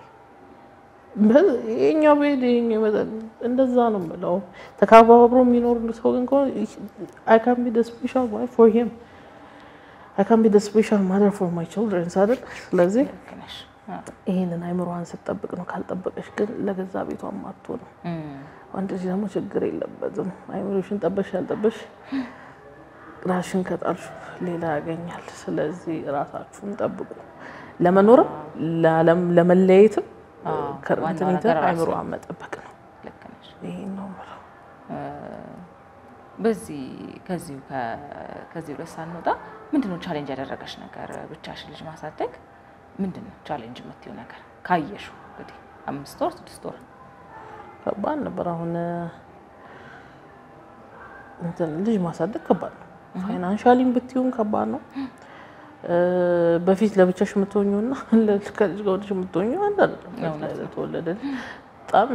በእኛ ቤት እንደዛ ነው የምለው ተካባብሮ የሚኖር ሰው ግን I can be the special wife for him I can be the special mother for my children ሳደር ስለዚህ ይሄንን አይምሮዋን ስትጠብቅ ነው ካልጠበቀሽ ግን ለገዛ ቤቷ ማጥቶ ነው አንተ ደግሞ ችግር የለበትም አይምሮሽን ጠበሽ ያልጠበሽ ራሽን ከጣልሽ ሌላ ያገኛል ስለዚህ ራሳችሁን ጠብቁ ለመኖር ለመለየትም ከርንተኒታ አይምሮዋን መጠበቅ ነው ልክ ነሽ ይሄ ነው ማለት ከዚህ ለሳንወጣ ምንድነው ቻሌንጅ ያደረገሽ ነገር ብቻሽ ልጅ ማሳደግ ምንድነው ቻሌንጅ የምትይው ነገር ካየሽ እንግዲህ 5 ወር 6 ወር ከባድ ነበር አሁን እንትን ልጅ ማሳደግ ከባድ ነው ፋይናንሻሊም ብትዩም ከባድ ነው በፊት ለብቻሽ የምትሆኚውና ለልጅ ጋር የምትሆኚው አንድ አይደለም ተወለደ በጣም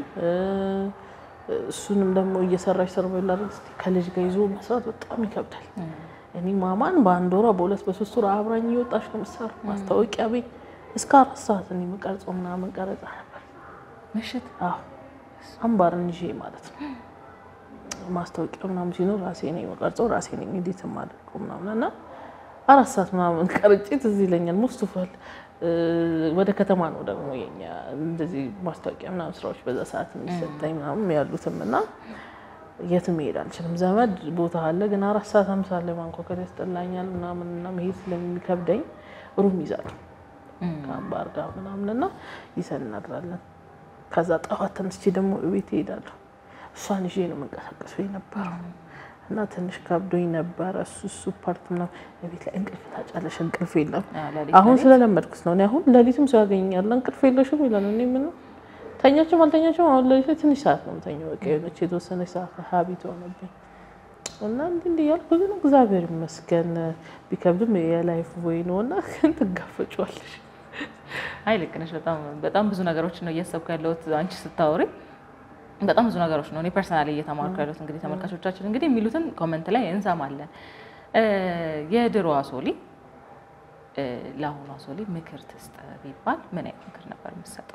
እሱንም ደግሞ እየሰራሽ ሰርቫይቭ ላድርግ ከልጅ ጋር ይዞ መስራት በጣም ይከብዳል እኔ ማማን በአንድ ወር በሁለት በሶስት ወር አብራኝ እየወጣች ነው መስራት ማስታወቂያ ቤት እስከ 4 ሰዓት እኔ መቀርጾ ምናምን ቀረጻ ነበር ምሽት አምባር እንጂ ማለት ነው ማስታወቂያ ምናምን ሲኖር ራሴ ነኝ መቀርጾ ራሴ ነኝ ኤዲት ማድረግ ምናምንና 4 ሰዓት ምናምን ቀርጬት እዚህ ለኛል ሙስጠፋል ወደ ከተማ ነው ደግሞ የኛ እንደዚህ ማስታወቂያ ምናምን ስራዎች በዛ ሰዓት የሚሰጠኝ ምናምን ያሉትምና የትም ሄድ አልችልም ዘመድ ቦታ አለ ግን 4 ሰዓት 50 ላይ ማንቆከር ያስጠላኛል ምናምንና መሄድ ስለሚከብደኝ ሩም ይዛል ካምባር ጋር ምናምንና ይሰናድራለን ከዛ ጠዋት ተነስቼ ደግሞ ቤት ሄዳለሁ እሷን ይዤ ነው መንቀሳቀሰው የነበረው እና ትንሽ ከብዶኝ ነበር እሱ ፓርት ምናምን ቤት ላይ እንቅልፍ ታጫለሽ እንቅልፍ የለም አሁን ስለለመድኩት ነው እኔ አሁን ለሊትም ሰው ያገኛል እንቅልፍ የለሽም ይላል እኔ ምን ተኛችም አልተኛችም አሁን ለሊት ትንሽ ሰዓት ነው ተኛው በቃ የሆነች የተወሰነ ሰዓት ሀቢት ሆነብኝ እና እንዴ ያልኩ ግን እግዚአብሔር ይመስገን ቢከብድም የላይፍ ወይ ነውና ግን ትጋፈጫለሽ አይ ልክ ነሽ በጣም ብዙ ነገሮች ነው እያሰብኩ ያለሁት አንቺ ስታወሪ በጣም ብዙ ነገሮች ነው እኔ ፐርሰናሊ እየተማርኩ ያለሁት እንግዲህ ተመልካቾቻችን እንግዲህ የሚሉትን ኮሜንት ላይ እንሰማለን የድሮዋ ሶሊ ለአሁኗ ሶሊ ምክር ትስጥ ቢባል ምን አይነት ምክር ነበር የምትሰጠው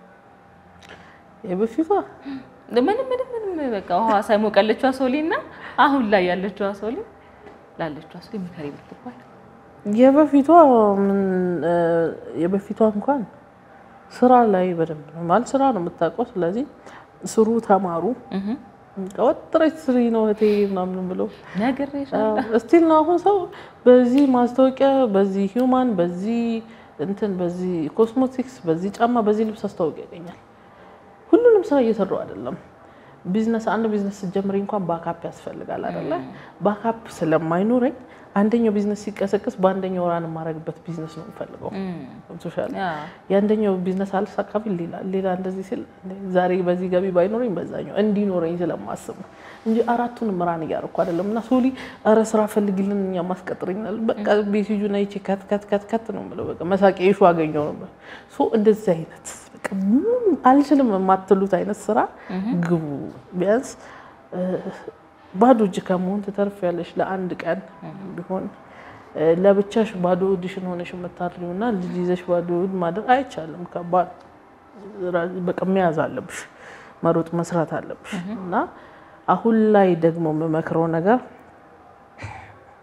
የበፊቷ ምንም በቃ ውሃ ሳይሞቀለችዋ ሶሊና አሁን ላይ ያለችዋ ሶሊ ላለችዋ ሶሊ ምክር ይብትባል የበፊቷ እንኳን ስራ ላይ በደንብ ነው ማለት ስራ ነው የምታውቀው ስለዚህ ስሩ ተማሩ ወጥረች ስሪ ነው እቴ ምናምን ብሎ ነገርሻለሁ እስቲል ነው አሁን ሰው በዚህ ማስታወቂያ በዚህ ሂዩማን በዚህ እንትን በዚህ ኮስሞቲክስ በዚህ ጫማ በዚህ ልብስ አስተዋወቂያ ያገኛል ሁሉንም ስራ እየሰሩ አይደለም ቢዝነስ አንድ ቢዝነስ ጀምሪ እንኳን ባካፕ ያስፈልጋል አይደለ ባካፕ ስለማይኖረኝ አንደኛው ቢዝነስ ሲቀሰቅስ በአንደኛው ወራን ማረግበት ቢዝነስ ነው ፈልገው ሶሻል ያንደኛው ቢዝነስ አልሳካብ ሌላ እንደዚህ ሲል ዛሬ በዚህ ገቢ ባይኖርኝ በዛኛው እንዲኖረኝ ስለማስብ እንጂ አራቱን ምራን ያርኩ አይደለምና ሶሊ አረ ስራ ፈልግልንኛ ማስቀጥረኛል በቃ ቢሲጁና ይቺ ከት ነው ማለት በቃ መሳቂያ ይሹ አገኘው ነው ሶ እንደዚህ አይነት በቃ አልችልም ማትሉት አይነት ስራ ግቡ ቢያንስ ባዶ እጅ ከመሆን ተተርፊያለሽ ለአንድ ቀን ቢሆን ለብቻሽ ባዶ ዲሽን ሆነሽ መታርዩና ልጅ ይዘሽ ባዶ ማድረግ አይቻልም ከባድ በቃ መያዝ አለብሽ መሮጥ መስራት አለብሽ እና አሁን ላይ ደግሞ መመክረው ነገር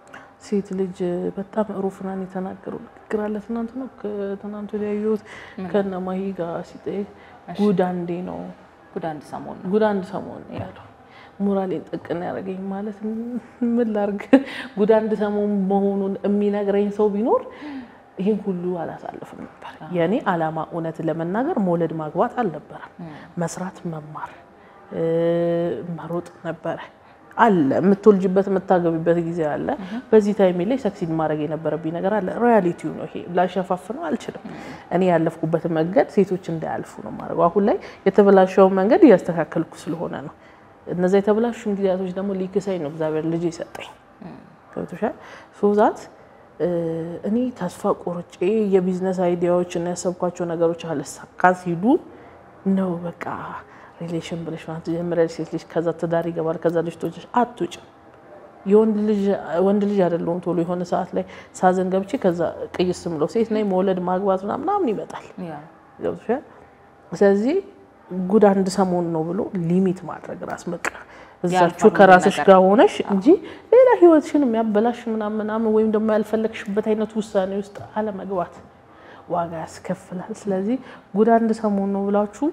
ሴት ልጅ በጣም ሩፍናን የተናገሩ ንግግር አለ። ትናንት ያየሁት ከነማሂ ጋር ሲጠይቅ ጉድ አንዴ ነው ጉድ አንድ ሰሞን ያለው ሞራሌን ጥቅን ያደረገኝ ማለት ምን ላርግ ጉድ አንድ ሰሞን መሆኑን የሚነግረኝ ሰው ቢኖር ይሄን ሁሉ አላሳልፍም ነበር። የኔ አላማ እውነት ለመናገር መውለድ ማግባት አልነበረም። መስራት መማር መሮጥ ነበር አለ የምትወልጅበት የምታገቢበት ጊዜ አለ። በዚህ ታይም ላይ ሰክሲድ ማድረግ የነበረብኝ ነገር አለ። ሪያሊቲው ነው ይሄ ላሸፋፍነው አልችልም። እኔ ያለፍኩበት መንገድ ሴቶች እንዳያልፉ ነው ማድረግ። አሁን ላይ የተበላሸው መንገድ ያስተካከልኩ ስለሆነ ነው። እነዛ የተበላሹ እንግዲያቶች ደግሞ ሊክሳይ ነው እግዚአብሔር ልጅ ይሰጠኝ ተውተሻል ሶዛት እኔ ተስፋ ቆርጬ የቢዝነስ አይዲያዎች እና ያሰብኳቸው ነገሮች አለሳካ ሲሉ ነው በቃ ሪሌሽን ብለሽ ማለት ጀምረሽ ሴት ልጅ ከዛ ተዳሪ ገባል ከዛ ልጅ ተወጭ አትውጭ ወንድ ልጅ አይደለም ቶሎ የሆነ ሰዓት ላይ ሳዘን ገብቼ ከዛ ቅይስም ነው ሴት ነኝ መውለድ ማግባት ምናምን ይመጣል ገብቶሻል። ስለዚህ ጉድ አንድ ሰሞን ነው ብሎ ሊሚት ማድረግ ራስ መቀ እዛችሁ ከራስሽ ጋር ሆነሽ እንጂ ሌላ ህይወትሽን የሚያበላሽ ምናምን ወይም ደግሞ ያልፈለክሽበት አይነት ውሳኔ ውስጥ አለ መግባት ዋጋ ያስከፍላል። ስለዚህ ጉድ አንድ ሰሞን ነው ብላችሁ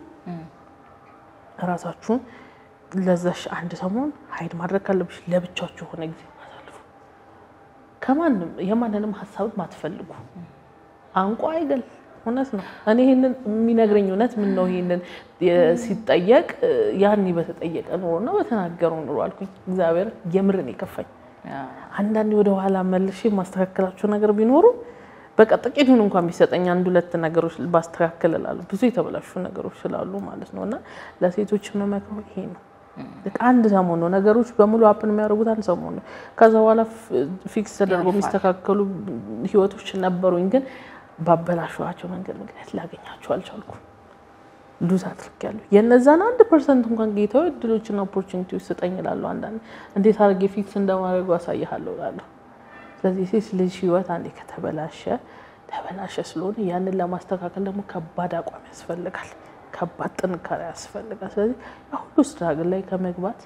ራሳችሁን ለዛሽ አንድ ሰሞን ሃይድ ማድረግ ካለብሽ ለብቻችሁ ሆነ ጊዜ ማሳልፉ ከማንም የማንንም ሐሳብ ማትፈልጉ አንቋ አይገል ሆነስ ነው። እኔ ይሄንን የሚነግረኝ እውነት ምን ነው ይሄንን ሲጠየቅ ያኒ በተጠየቀ ነው በተናገረው ነው አልኩኝ። እግዚአብሔር የምርን ይከፋኝ አንዳንዴ ወደ ኋላ መልሼ ማስተካከላቸው ነገር ቢኖሩ በቃ ጥቂቱን እንኳን ቢሰጠኝ አንድ ሁለት ነገሮች ባስተካከለላሉ ብዙ የተበላሹ ነገሮች ስላሉ ማለት ነውና ለሴቶች መመከው ይሄ ነው። በቃ አንድ ሰሞን ነው ነገሮች በሙሉ አፕን የሚያደርጉት አንድ ሰሞን ነው። ከዛ በኋላ ፊክስ ተደርጎ የሚስተካከሉ ህይወቶች ነበሩኝ ግን ባበላሽዋቸው መንገድ ምክንያት ላገኛቸው አልቻልኩም። ሉዝ አድርጌያለሁ። የነዛን 1% እንኳን ጌታው እድሎችና ኦፖርቹኒቲዎች ሰጠኝ እላለሁ። አንዳንዴ እንዴት አድርጌ ፊክስ እንደማደርግ አሳይሃለሁ እላለሁ። ስለዚህ ሴት ልጅ ህይወት አንዴ ተበላሸ ስለሆነ ያንን ለማስተካከል ደግሞ ከባድ አቋም ያስፈልጋል። ከባድ ጥንካሬ ያስፈልጋል። ስለዚህ ሁሉ ስትራግል ላይ ከመግባት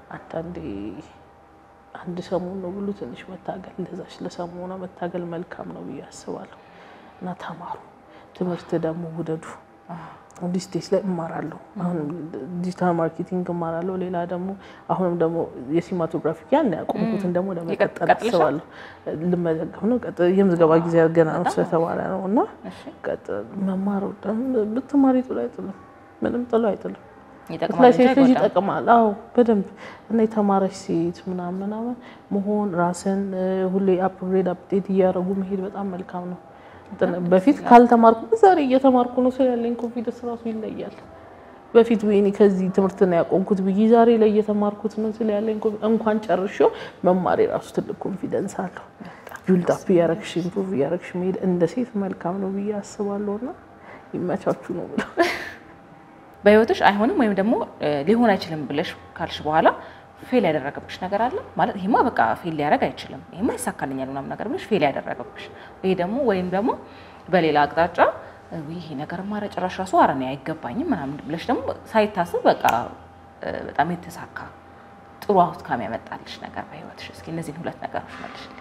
አንድ ሰሞን ነው ብሎ ትንሽ መታገል ለዛሽ ለሰሞኑ መታገል መልካም ነው ብዬ አስባለሁ። እና ተማሩ ትምህርት ደግሞ ውደዱ። ዲስቴስ ላይ እማራለሁ አሁን ዲጂታል ማርኬቲንግ እማራለሁ። ሌላ ደግሞ አሁንም ደግሞ የሲማቶግራፊ ያን ያቆምኩትን ደግሞ ለመቀጠል አስባለሁ። ለመዘገብ ነው የምዝገባ ጊዜ ገና ነው ስለተባለ ነውና መማሩ ብትማሪ ጥሎ አይጥልም ምንም ጥሎ አይጥልም ይጠቅማል። አዎ በደንብ እና የተማረች ሴት ምናምን መሆን ራስን ሁሌ አፕዴት እያደረጉ መሄድ በጣም መልካም ነው። በፊት ካልተማርኩ ዛሬ እየተማርኩ ነው ስለያለኝ ኮንፊደንስ ራሱ ይለያል። በፊት ወይኔ ከዚህ ትምህርት ነው ያቆምኩት ብዬ ዛሬ ላይ እየተማርኩት ነው ስለያለኝ እንኳን ጨርሼው መማር ራሱ ትልቅ ኮንፊደንስ አለው። ቢልድ አፕ ያረክሽ ኢምፕሩቭ ያረክሽ መሄድ እንደ ሴት መልካም ነው ብዬ አስባለሁና ይመቻችሁ ነው ብለው በህይወትሽ አይሆንም ወይም ደግሞ ሊሆን አይችልም ብለሽ ካልሽ በኋላ ፌል ያደረገብሽ ነገር አለ ማለት ይሄማ በቃ ፌል ሊያደርግ አይችልም ይሄማ ይሳካልኛል ምናምን ነገር ብለሽ ፌል ያደረገብሽ ወይ ደግሞ ወይም ደግሞ በሌላ አቅጣጫ ይሄ ነገር ማረ ጭራሽ ራሱ አረኔ አይገባኝም ምናምን ብለሽ ደግሞ ሳይታሰብ በቃ በጣም የተሳካ ጥሩ አውትካም ያመጣልሽ ነገር በህይወትሽ እስኪ እነዚህን ሁለት ነገሮች መልሽልኝ።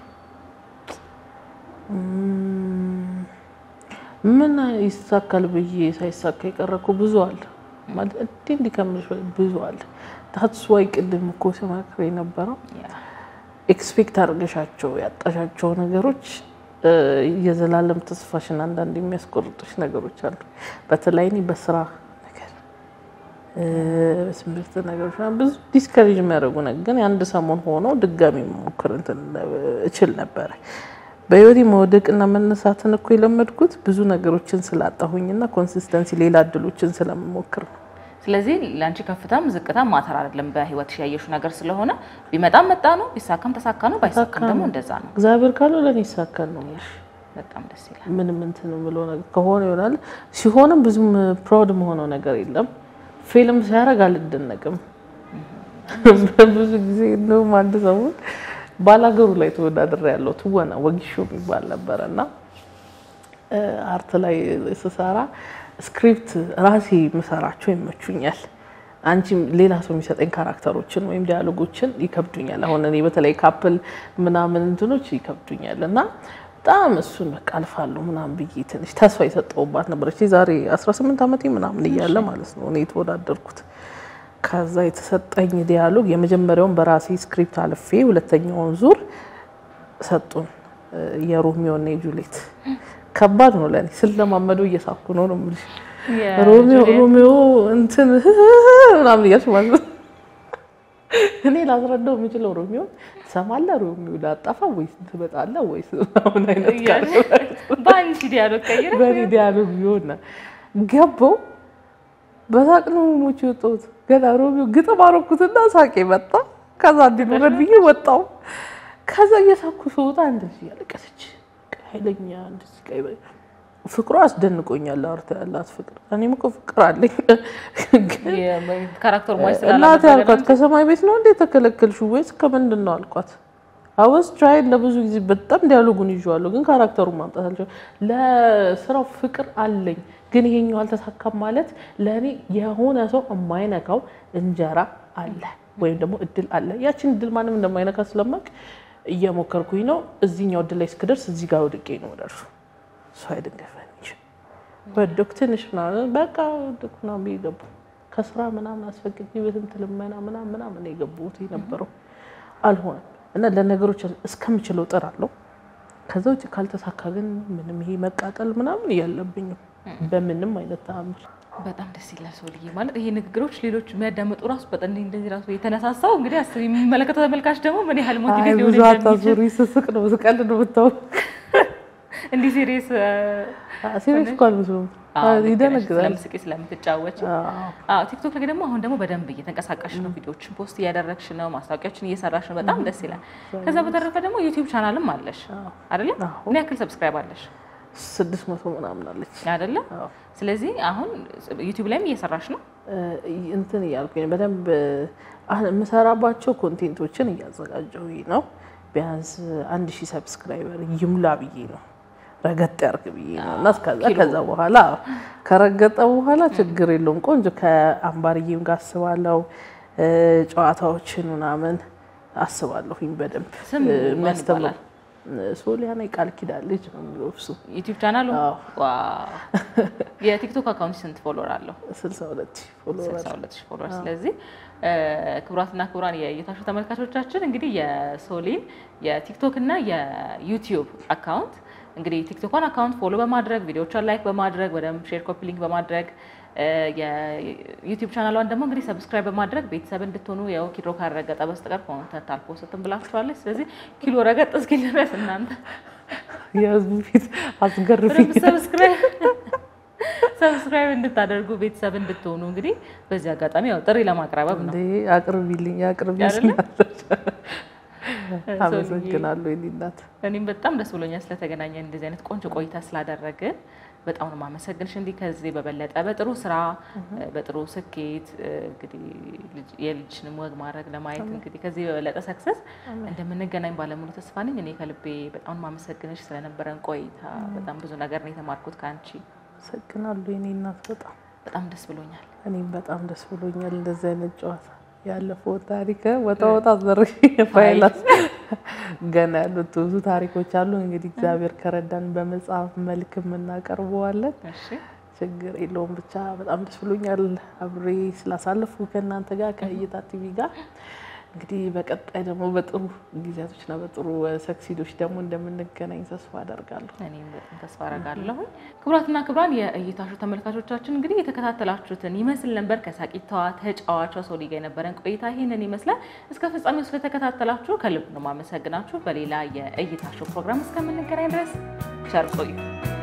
ምን ይሳካል ብዬ ሳይሳካ ይቀርኩ ብዙ አለ ማለት እንዴ ከምልሽ ብዙ አለ። that's why ቅድም እኮ ሰማክሬ ነበረው ኤክስፔክት አድርገሻቸው ያጣሻቸው ነገሮች የዘላለም ተስፋሽን አንዳንድ የሚያስቆርጡሽ ነገሮች አሉ። በተለይ በስራ ነገር በስምርት ነገሮች ብዙ ዲስከሬጅ የሚያደርጉ ነገር ግን አንድ ሰሞን ሆኖ ድጋሚ ሞክር እንትን እችል ነበር። በህይወቴ መውደቅና መነሳትን እኮ የለመድኩት ብዙ ነገሮችን ስላጣሁኝና ኮንሲስተንሲ ሌላ እድሎችን ስለምሞክር ነው። ስለዚህ ላንቺ ከፍታም ዝቅታም ማተር አይደለም በህይወትሽ ያየሽው ነገር ስለሆነ ቢመጣም መጣ ነው ቢሳካም ተሳካ ነው ባይሳካም ደግሞ እንደዛ ነው። እግዚአብሔር ካለው ለኔ ይሳካል ነው ማለት በጣም ደስ ይላል። ምንም እንትን ብሎ ነገር ከሆነ ይሆናል ሲሆንም ብዙም ፕራውድ መሆነው ነገር የለም። ፊልም ሲያረግ አልደነቅም። ብዙ ጊዜ ነው ማለት ነው ባላገሩ ላይ ተወዳድሬ ያለው ትወና ወጊሾ የሚባል ነበርና አርት ላይ ስሰራ ስክሪፕት ራሴ መሰራቸው ይመቹኛል። አንቺ ሌላ ሰው የሚሰጠኝ ካራክተሮችን ወይም ዲያሎጎችን ይከብዱኛል። አሁን እኔ በተለይ ካፕል ምናምን እንትኖች ይከብዱኛል እና በጣም እሱን በቃ አልፋለሁ ምናምን ብዬ ትንሽ ተስፋ የሰጠውባት ነበረች። ዛሬ 18 ዓመቴ ምናምን እያለ ማለት ነው እኔ የተወዳደርኩት። ከዛ የተሰጠኝ ዲያሎግ የመጀመሪያውን በራሴ ስክሪፕት አልፌ ሁለተኛውን ዙር ሰጡን የሮሚዮ እና ጁሊየት። ከባድ ነው ለኔ ስለማመደው እየሳኩ ነው የምልሽ። ሮሚዮ እንትን ምናምን እያልሽ ማለት ነው። እኔ ላስረዳው የምችለው ሮሚዮ ትሰማለህ፣ ሮሚዮ ላጣፋ ወይስ ትመጣለህ ወይስ አሁን አይነት ባንቺ ዲያሎግ ቀይረ በኔ ዲያሎግ ቢሆን ገባው በሳቅ ነው ሞች ወጣሁት። ገና ሮሚዮ ግጥም አደረኩትና ሳቄ መጣ። ከዛ እንዲኖር ብዬ ወጣው። ከዛ እየሳኩ ስወጣ እንደዚህ ያለቀሰች ኃይለኛ እንደዚህ ቀይ ፍቅሩ አስደንቆኛል። አርታ ያላት ፍቅር እኔም እኮ ፍቅር አለኝ ካራክተር ማለት እናቴ አልኳት ከሰማይ ቤት ነው እንዴ ተከለከልሽው ወይስ ከምንድን ነው አልኳት። አውስ ትራይ ለብዙ ጊዜ በጣም ዲያሎጉን ይዤዋለሁ ግን ካራክተሩን ማምጣት አልቻልኩም። ለስራው ፍቅር አለኝ ግን ይሄኛው አልተሳካም ማለት ለኔ የሆነ ሰው የማይነካው እንጀራ አለ ወይም ደግሞ እድል አለ። ያቺን እድል ማንም እንደማይነካ ስለማቅ እየሞከርኩኝ ነው። እዚህኛው እድል ላይ እስክደርስ እዚህ ጋር ወድቄ ነው ደርሶ ሳይድ እንደፈንሽ በዶክተርሽ በቃ ዶክተርና ቢገቡ ከስራ ምናምን አስፈቅጂ ቤትም ተለመና ምናምን የገቡት የነበረው አልሆነ እና ለነገሮች እስከምችለው ጥራለሁ። ከዛው ካልተሳካ ግን ምንም ይሄ መቃጠል ምናምን ያለብኝ በምንም አይነት ታምር በጣም ደስ ይላል። ሶልዬ ማለት ይሄ ንግግሮች ሌሎች የሚያዳምጡ ራሱ በጣም እንደዚህ ራሱ የተነሳሳው እንግዲህ አስቢ የሚመለከተው ተመልካች ደግሞ ምን ያህል ሞቲቬት ይሆናል። ብዙ አታዙሪ ስስቅ ነው ስቀል ነው ብታው እንዲህ ሲሪየስ ኳልብሱ ይደነግዛል ስለምስቂ ስለምትጫወች። ቲክቶክ ላይ ደግሞ አሁን ደግሞ በደንብ እየተንቀሳቀሽ ነው፣ ቪዲዮዎችን ፖስት እያደረግሽ ነው፣ ማስታወቂያዎችን እየሰራሽ ነው። በጣም ደስ ይላል። ከዛ በተረፈ ደግሞ ዩቲዩብ ቻናልም አለሽ አይደለ? ምን ያክል ሰብስክራይብ አለሽ? 600 ምናምን አለች አይደለ? ስለዚህ አሁን ዩቲዩብ ላይም እየሰራሽ ነው። እንትን እያልኩኝ በደንብ የምሰራባቸው ኮንቴንቶችን እያዘጋጀሁኝ ነው። ቢያንስ 1000 ሰብስክራይበር ይሙላ ብዬ ነው ረገጥ ያርግ ብዬ ነው እና ከዛ በኋላ ከረገጠ በኋላ ችግር የለውም። ቆንጆ ከአምባርዬም ጋር አስባለሁ ጨዋታዎችን ምናምን አስባለሁኝ በደንብ የሚያስተምር ሶሊያና ቃል ኪዳን ልጅ ነው የሚወፍሱ ዩቲዩብ ቻናሉ። ዋው የቲክቶክ አካውንት ስንት ፎሎወር አለው? 62000 ፎሎወር። ስለዚህ ክቡራትና ክቡራን የእይታችሁ ተመልካቾቻችን እንግዲህ የሶሊን የቲክቶክ እና የዩቲዩብ አካውንት እንግዲህ ቲክቶክን አካውንት ፎሎ በማድረግ ቪዲዮዎቿን ላይክ በማድረግ ወደም ሼር ኮፒ ሊንክ በማድረግ የዩቲዩብ ቻናሏን ደግሞ እንግዲህ ሰብስክራይብ በማድረግ ቤተሰብ እንድትሆኑ ያው ኪሎ ካረገጠ በስተቀር ኮንተንት አልፖስትም ብላችኋለች። ስለዚህ ኪሎ ረገጥ እስኪል ድረስ እናንተ የህዝቡ ፊት አስገርፊ ሰብስክራይብ እንድታደርጉ ቤተሰብ እንድትሆኑ እንግዲህ በዚህ አጋጣሚ ያው ጥሪ ለማቅረብ ነው። አቅርቢልኝ አመሰግናለሁ እናት። እኔም በጣም ደስ ብሎኛል ስለተገናኘን እንደዚህ አይነት ቆንጆ ቆይታ ስላደረግን በጣም ነው ማመሰግንሽ። እንዲህ ከዚህ በበለጠ በጥሩ ስራ በጥሩ ስኬት እንግዲህ የልጅንም ወግ ማድረግ ለማየት እንግዲህ ከዚህ በበለጠ ሰክሰስ እንደምንገናኝ ባለሙሉ ተስፋ ነኝ። እኔ ከልቤ በጣም ማመሰግንሽ ስለነበረን ቆይታ። በጣም ብዙ ነገር ነው የተማርኩት ካንቺ። አመሰግናለሁ እናት። በጣም ደስ ብሎኛል። እኔም በጣም ደስ ብሎኛል። እንደዚህ አይነት ጨዋታ ያለፈው ታሪክ ወጣ ዘርሽ ፋይላስ ገና ያሉት ብዙ ታሪኮች አሉ። እንግዲህ እግዚአብሔር ከረዳን በመጽሐፍ መልክም እናቀርበዋለን። እሺ ችግር የለውም። ብቻ በጣም ደስ ብሎኛል አብሬ ስላሳለፉ ከእናንተ ጋር ከእይታ ቲቪ ጋር። እንግዲህ በቀጣይ ደግሞ በጥሩ ጊዜያቶችና በጥሩ ሰክሲዶች ደግሞ እንደምንገናኝ ተስፋ አደርጋለሁ። እኔም በጣም ተስፋ አደርጋለሁ። ክቡራትና ክቡራን የእይታችሁ ተመልካቾቻችን እንግዲህ የተከታተላችሁትን ይመስል ነበር። ከሳቂታዋ ተጫዋቿ ሶሊ ጋር የነበረን ቆይታ ይሄንን ይመስላል። እስከ ፍጻሜው ስለተከታተላችሁ ከልብ ነው ማመሰግናችሁ። በሌላ የእይታችሁ ፕሮግራም እስከምንገናኝ ድረስ ቸር ቆዩ።